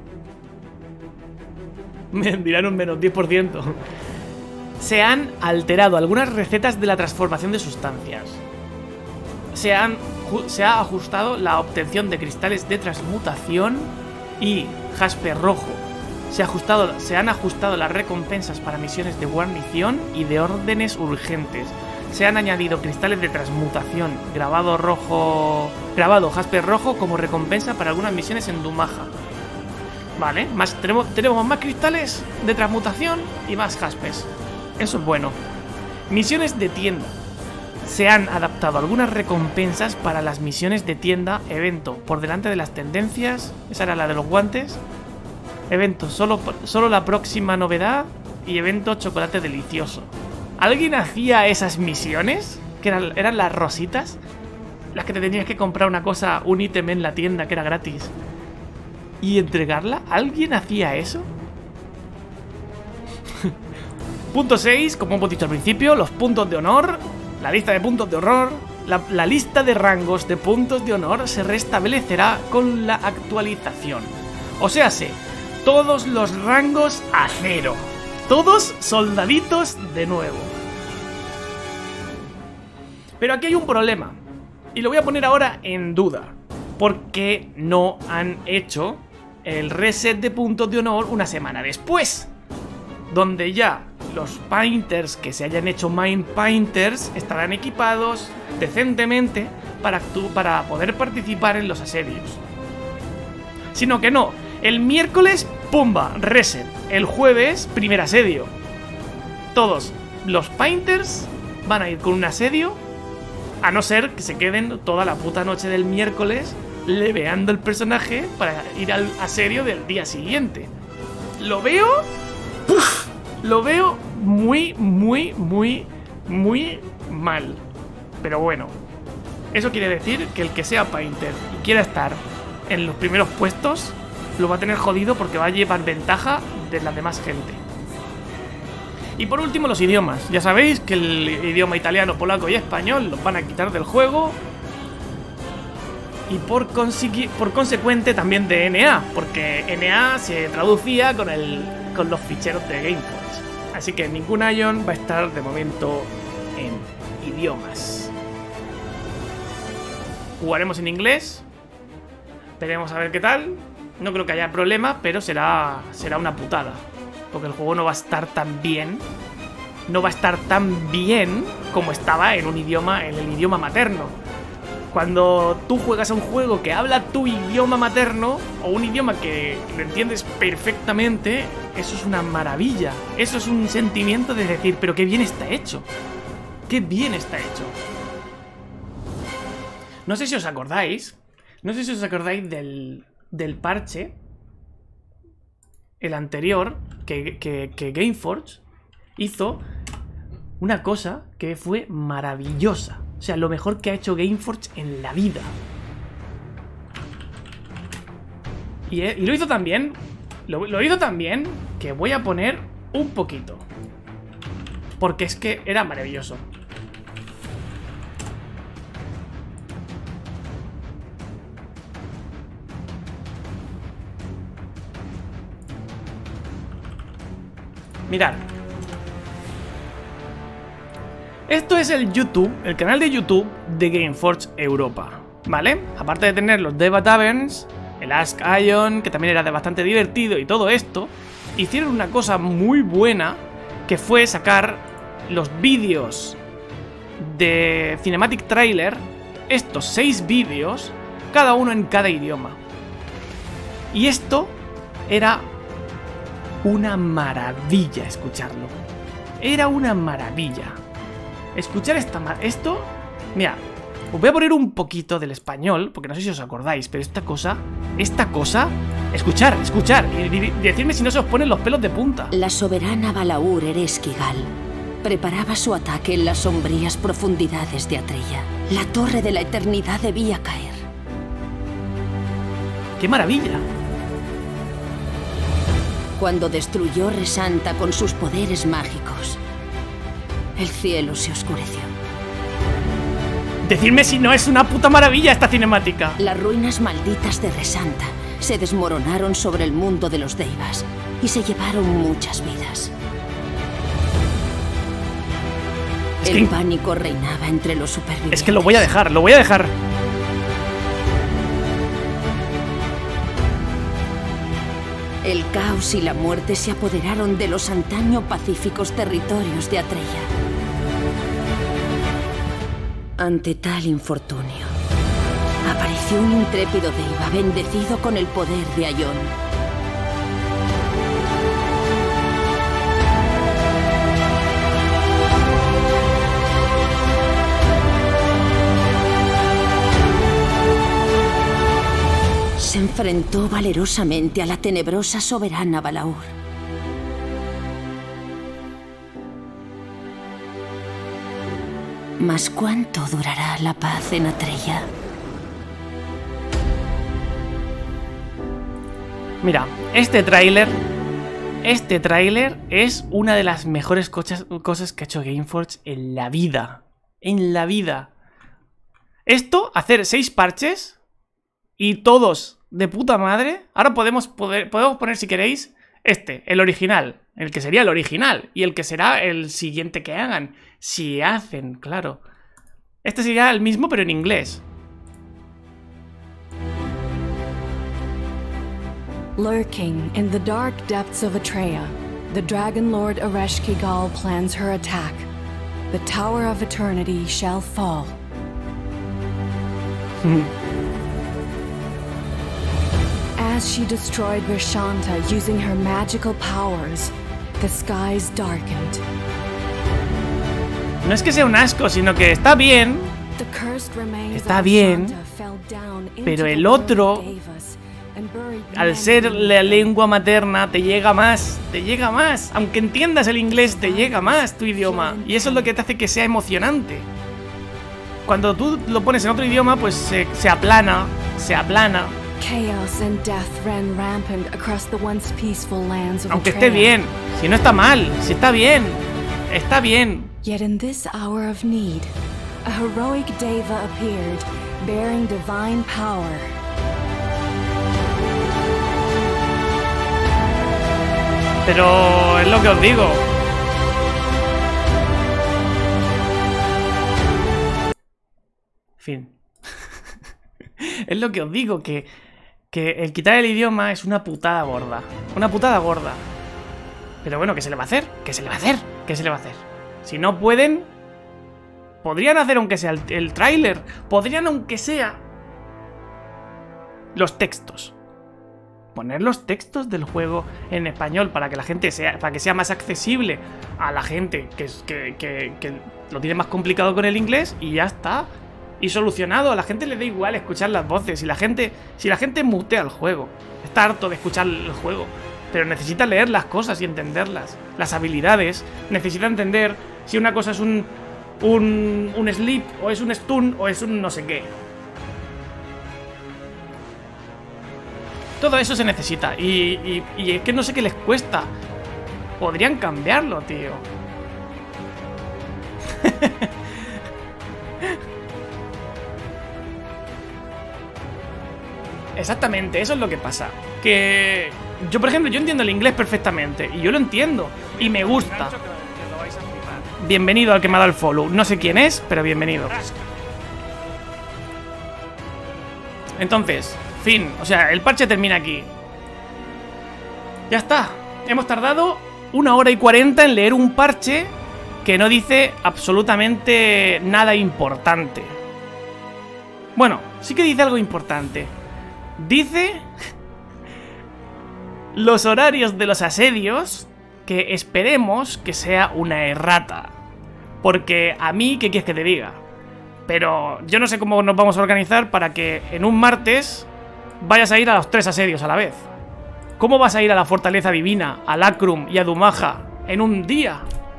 Me dirán un menos 10%. Se han alterado algunas recetas de la transformación de sustancias. Se ha ajustado la obtención de cristales de transmutación y jaspe rojo. Se han ajustado las recompensas para misiones de guarnición y de órdenes urgentes. Se han añadido cristales de transmutación, grabado jaspe rojo como recompensa para algunas misiones en Dumaja. Vale, tenemos más cristales de transmutación y más jaspes. Eso es bueno. Misiones de tienda. Se han adaptado algunas recompensas para las misiones de tienda evento por delante de las tendencias. Esa era la de los guantes. Evento solo la próxima novedad y evento chocolate delicioso. ¿Alguien hacía esas misiones? Que eran las rositas. Las que te tenías que comprar una cosa, un ítem en la tienda que era gratis y entregarla. ¿Alguien hacía eso? Punto 6, como hemos dicho al principio, los puntos de honor. La lista de puntos de honor. La lista de rangos de puntos de honor se restablecerá con la actualización. O sea, todos los rangos a 0. Todos soldaditos de nuevo. Pero aquí hay un problema. Y lo voy a poner ahora en duda. Porque no han hecho el reset de puntos de honor una semana después. Donde ya los painters que se hayan hecho Mind Painters estarán equipados decentemente para poder participar en los asedios. Sino que no, el miércoles, pumba, reset. El jueves, primer asedio. Todos los painters van a ir con un asedio, a no ser que se queden toda la puta noche del miércoles leveando el personaje para ir al asedio del día siguiente. Lo veo... ¡Puf! Lo veo muy mal. Pero bueno, eso quiere decir que el que sea painter y quiera estar en los primeros puestos lo va a tener jodido porque va a llevar ventaja de la demás gente. Y por último, los idiomas. Ya sabéis que el idioma italiano, polaco y español los van a quitar del juego. Y por consecuente también de NA, porque NA se traducía con los ficheros de GameForge. Así que ningún Ion va a estar de momento en idiomas. Jugaremos en inglés. Veremos a ver qué tal. No creo que haya problema, pero será una putada. Porque el juego no va a estar tan bien. No va a estar tan bien como estaba en el idioma materno. Cuando tú juegas a un juego que habla tu idioma materno, o un idioma que lo entiendes perfectamente, eso es una maravilla. Eso es un sentimiento de decir, pero qué bien está hecho. Qué bien está hecho. No sé si os acordáis. No sé si os acordáis del parche, el anterior, que GameForge hizo una cosa que fue maravillosa. O sea, lo mejor que ha hecho GameForge en la vida. Y lo hizo también. Lo hizo también. Que voy a poner un poquito. Porque es que era maravilloso. Mirad. Esto es el canal de YouTube de GameForge Europa, ¿vale? Aparte de tener los Deva Taverns, el Ask Ion, que también era bastante divertido y todo esto, hicieron una cosa muy buena, que fue sacar los vídeos de Cinematic Trailer, estos 6 vídeos, cada uno en cada idioma. Y esto era una maravilla escucharlo. Era una maravilla. Escuchar esto... Mira, os voy a poner un poquito del español, porque no sé si os acordáis, pero esta cosa... Escuchar, y decidme si no se os ponen los pelos de punta. La soberana Balaur Ereshkigal preparaba su ataque en las sombrías profundidades de Atreya. La torre de la eternidad debía caer. ¡Qué maravilla! Cuando destruyó Resanta con sus poderes mágicos, el cielo se oscureció. Decidme si no es una puta maravilla esta cinemática. Las ruinas malditas de Resanta se desmoronaron sobre el mundo de los Deivas y se llevaron muchas vidas. El pánico reinaba entre los supervivientes. Es que lo voy a dejar. El caos y la muerte se apoderaron de los antaño pacíficos territorios de Atreya. Ante tal infortunio, apareció un intrépido Deiva bendecido con el poder de Ion. Se enfrentó valerosamente a la tenebrosa soberana Balaur. Mas ¿cuánto durará la paz en Atreya? Mira, este tráiler es una de las mejores cosas que ha hecho GameForge en la vida. En la vida. Esto, hacer 6 parches y todos de puta madre. Ahora podemos poner, si queréis, el original. El que sería el original. Y el que será el siguiente que hagan. Si hacen, claro. Este sería el mismo, pero en inglés. Lurking in the dark depths of Atreya, The Dragon Lord Ereshkigal plans her attack. The Tower of Eternity shall fall. As she destroyed Rishanta using her magical powers, the skies darkened. No es que sea un asco, sino que está bien. Está bien, pero el otro, al ser la lengua materna, te llega más. Aunque entiendas el inglés, te llega más tu idioma. Y eso es lo que te hace que sea emocionante. Cuando tú lo pones en otro idioma, pues se aplana. Aunque esté bien, si no está mal, si está bien, está bien. Yet in this hour of need, a heroic Deva appeared, bearing divine power. Pero es lo que os digo. Fin. Es lo que os digo, que el quitar el idioma es una putada gorda. Una putada gorda. Pero bueno, ¿qué se le va a hacer? ¿Qué se le va a hacer? ¿Qué se le va a hacer? Si no pueden, podrían hacer aunque sea el tráiler. Podrían aunque sea los textos. Poner los textos del juego en español para que la gente para que sea más accesible a la gente que lo tiene más complicado con el inglés, y ya está. Y solucionado. A la gente le da igual escuchar las voces. Si la gente mutea el juego, está harto de escuchar el juego, pero necesita leer las cosas y entenderlas. Las habilidades. Necesita entender si una cosa es un sleep, o es un stun, o es un no sé qué. Todo eso se necesita. Y es que no sé qué les cuesta. Podrían cambiarlo, tío. Exactamente, eso es lo que pasa. Que yo, por ejemplo, yo entiendo el inglés perfectamente. Y yo lo entiendo. Y me gusta. Bienvenido al que me ha dado el follow. No sé quién es, pero bienvenido. Entonces, fin. O sea, el parche termina aquí. Ya está. Hemos tardado 1 hora y 40 en leer un parche que no dice absolutamente nada importante. Bueno, sí que dice algo importante. Dice los horarios de los asedios, que esperemos que sea una errata. Porque a mí, ¿qué quieres que te diga? Pero yo no sé cómo nos vamos a organizar para que en un martes vayas a ir a los 3 asedios a la vez. ¿Cómo vas a ir a la Fortaleza Divina, a Lacrum y a Dumaja en un día?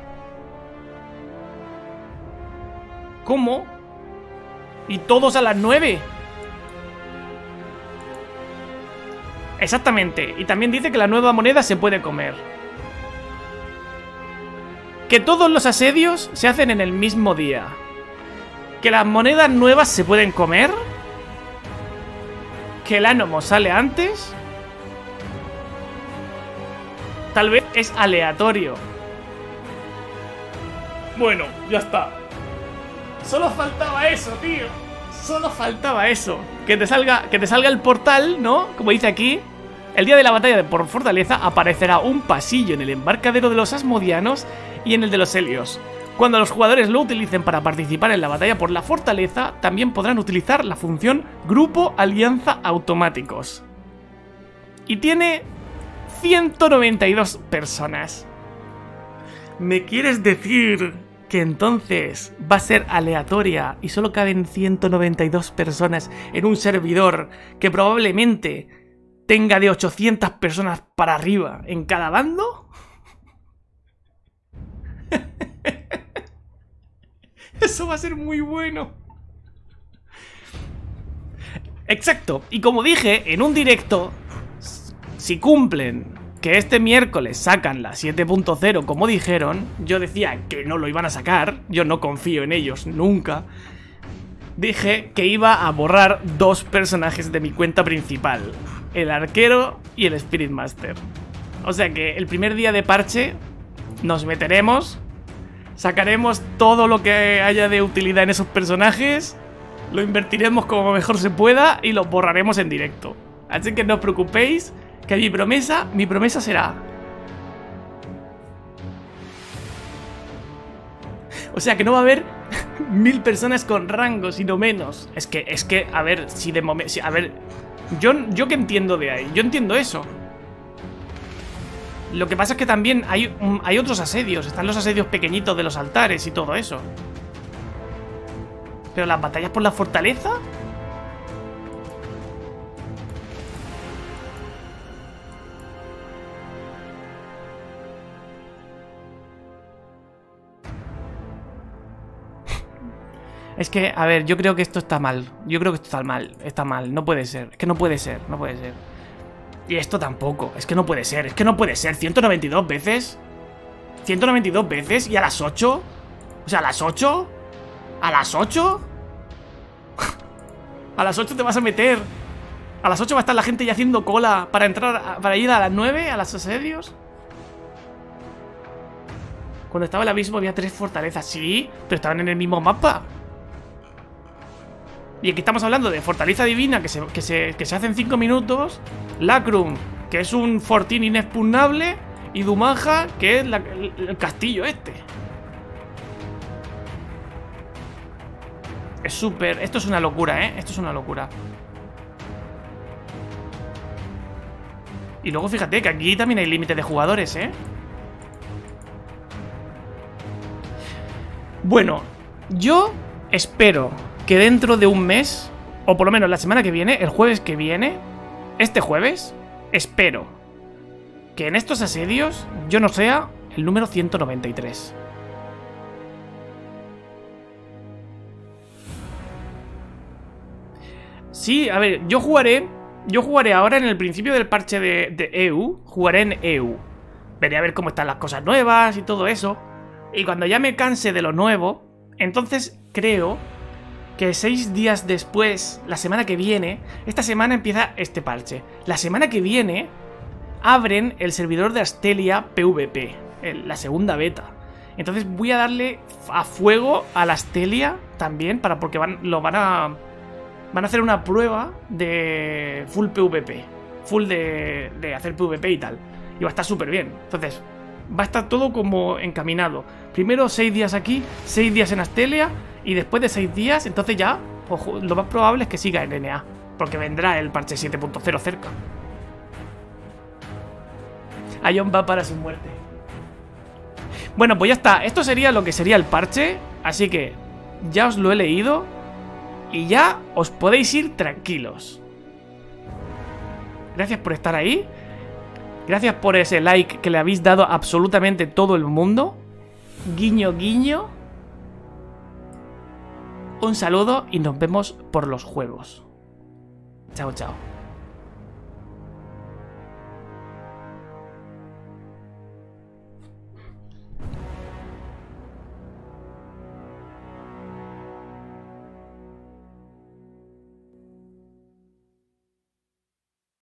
¿Cómo? Y todos a las 9. Exactamente. Y también dice que la nueva moneda se puede comer. Que todos los asedios se hacen en el mismo día. Que las monedas nuevas se pueden comer. Que el Anomo sale antes. Tal vez es aleatorio. Bueno, ya está. Solo faltaba eso, tío. Solo faltaba eso. Que te salga el portal, ¿no? Como dice aquí. El día de la batalla por Fortaleza aparecerá un pasillo en el embarcadero de los Asmodianos y en el de los Helios. Cuando los jugadores lo utilicen para participar en la batalla por la Fortaleza, también podrán utilizar la función Grupo Alianza Automáticos. Y tiene 192 personas. ¿Me quieres decir que entonces va a ser aleatoria y solo caben 192 personas en un servidor que probablemente tenga de 800 personas para arriba en cada bando? Eso va a ser muy bueno. Exacto. Y como dije en un directo, si cumplen que este miércoles sacan la 7.0 como dijeron, yo decía que no lo iban a sacar, yo no confío en ellos nunca. Dije que iba a borrar 2 personajes de mi cuenta principal, el arquero y el Spirit Master. O sea que el primer día de parche nos meteremos, sacaremos todo lo que haya de utilidad en esos personajes, lo invertiremos como mejor se pueda y lo borraremos en directo. Así que no os preocupéis, que mi promesa será O sea que no va a haber 1000 personas con rango, sino menos. Es que, a ver, si de momento... Si, a ver, yo que entiendo de ahí, yo entiendo eso. Lo que pasa es que también hay otros asedios. Están los asedios pequeñitos de los altares y todo eso. Pero las batallas por la fortaleza... Es que, a ver, yo creo que esto está mal. Yo creo que esto está mal. No puede ser. Es que no puede ser. No puede ser. Y esto tampoco. Es que no puede ser. Es que no puede ser. 192 veces. 192 veces. ¿Y a las 8? O sea, ¿a las 8? ¿A las 8? A las 8 te vas a meter. A las 8 va a estar la gente ya haciendo cola para entrar, para ir a las 9 a los asedios. Cuando estaba el abismo había 3 fortalezas. Sí, pero estaban en el mismo mapa. Y aquí estamos hablando de Fortaleza Divina, que se hace en 5 minutos. Lacrum, que es un fortín inexpugnable. Y Dumaja, que es el castillo este. Es súper... Esto es una locura, ¿eh? Esto es una locura. Y luego fíjate que aquí también hay límite de jugadores, ¿eh? Bueno, yo espero que dentro de un mes, o por lo menos la semana que viene, el jueves que viene, este jueves, espero que en estos asedios yo no sea el número 193. Sí, a ver, yo jugaré ahora en el principio del parche de EU, jugaré en EU. Veré a ver cómo están las cosas nuevas y todo eso. Y cuando ya me canse de lo nuevo, entonces creo que 6 días después, la semana que viene, esta semana empieza este parche. La semana que viene abren el servidor de Astelia PvP, la segunda beta. Entonces voy a darle a fuego a la Astelia también, porque van a hacer una prueba de full PvP, full de hacer PvP y tal. Y va a estar súper bien. Entonces va a estar todo como encaminado. Primero 6 días aquí, 6 días en Astelia. Y después de 6 días, entonces ya, ojo, lo más probable es que siga en NA. Porque vendrá el parche 7.0 cerca. Ion va para su muerte. Bueno, pues ya está. Esto sería lo que sería el parche. Así que ya os lo he leído. Y ya os podéis ir tranquilos. Gracias por estar ahí. Gracias por ese like que le habéis dado a absolutamente todo el mundo. Guiño, guiño. Un saludo y nos vemos por los juegos. Chao, chao.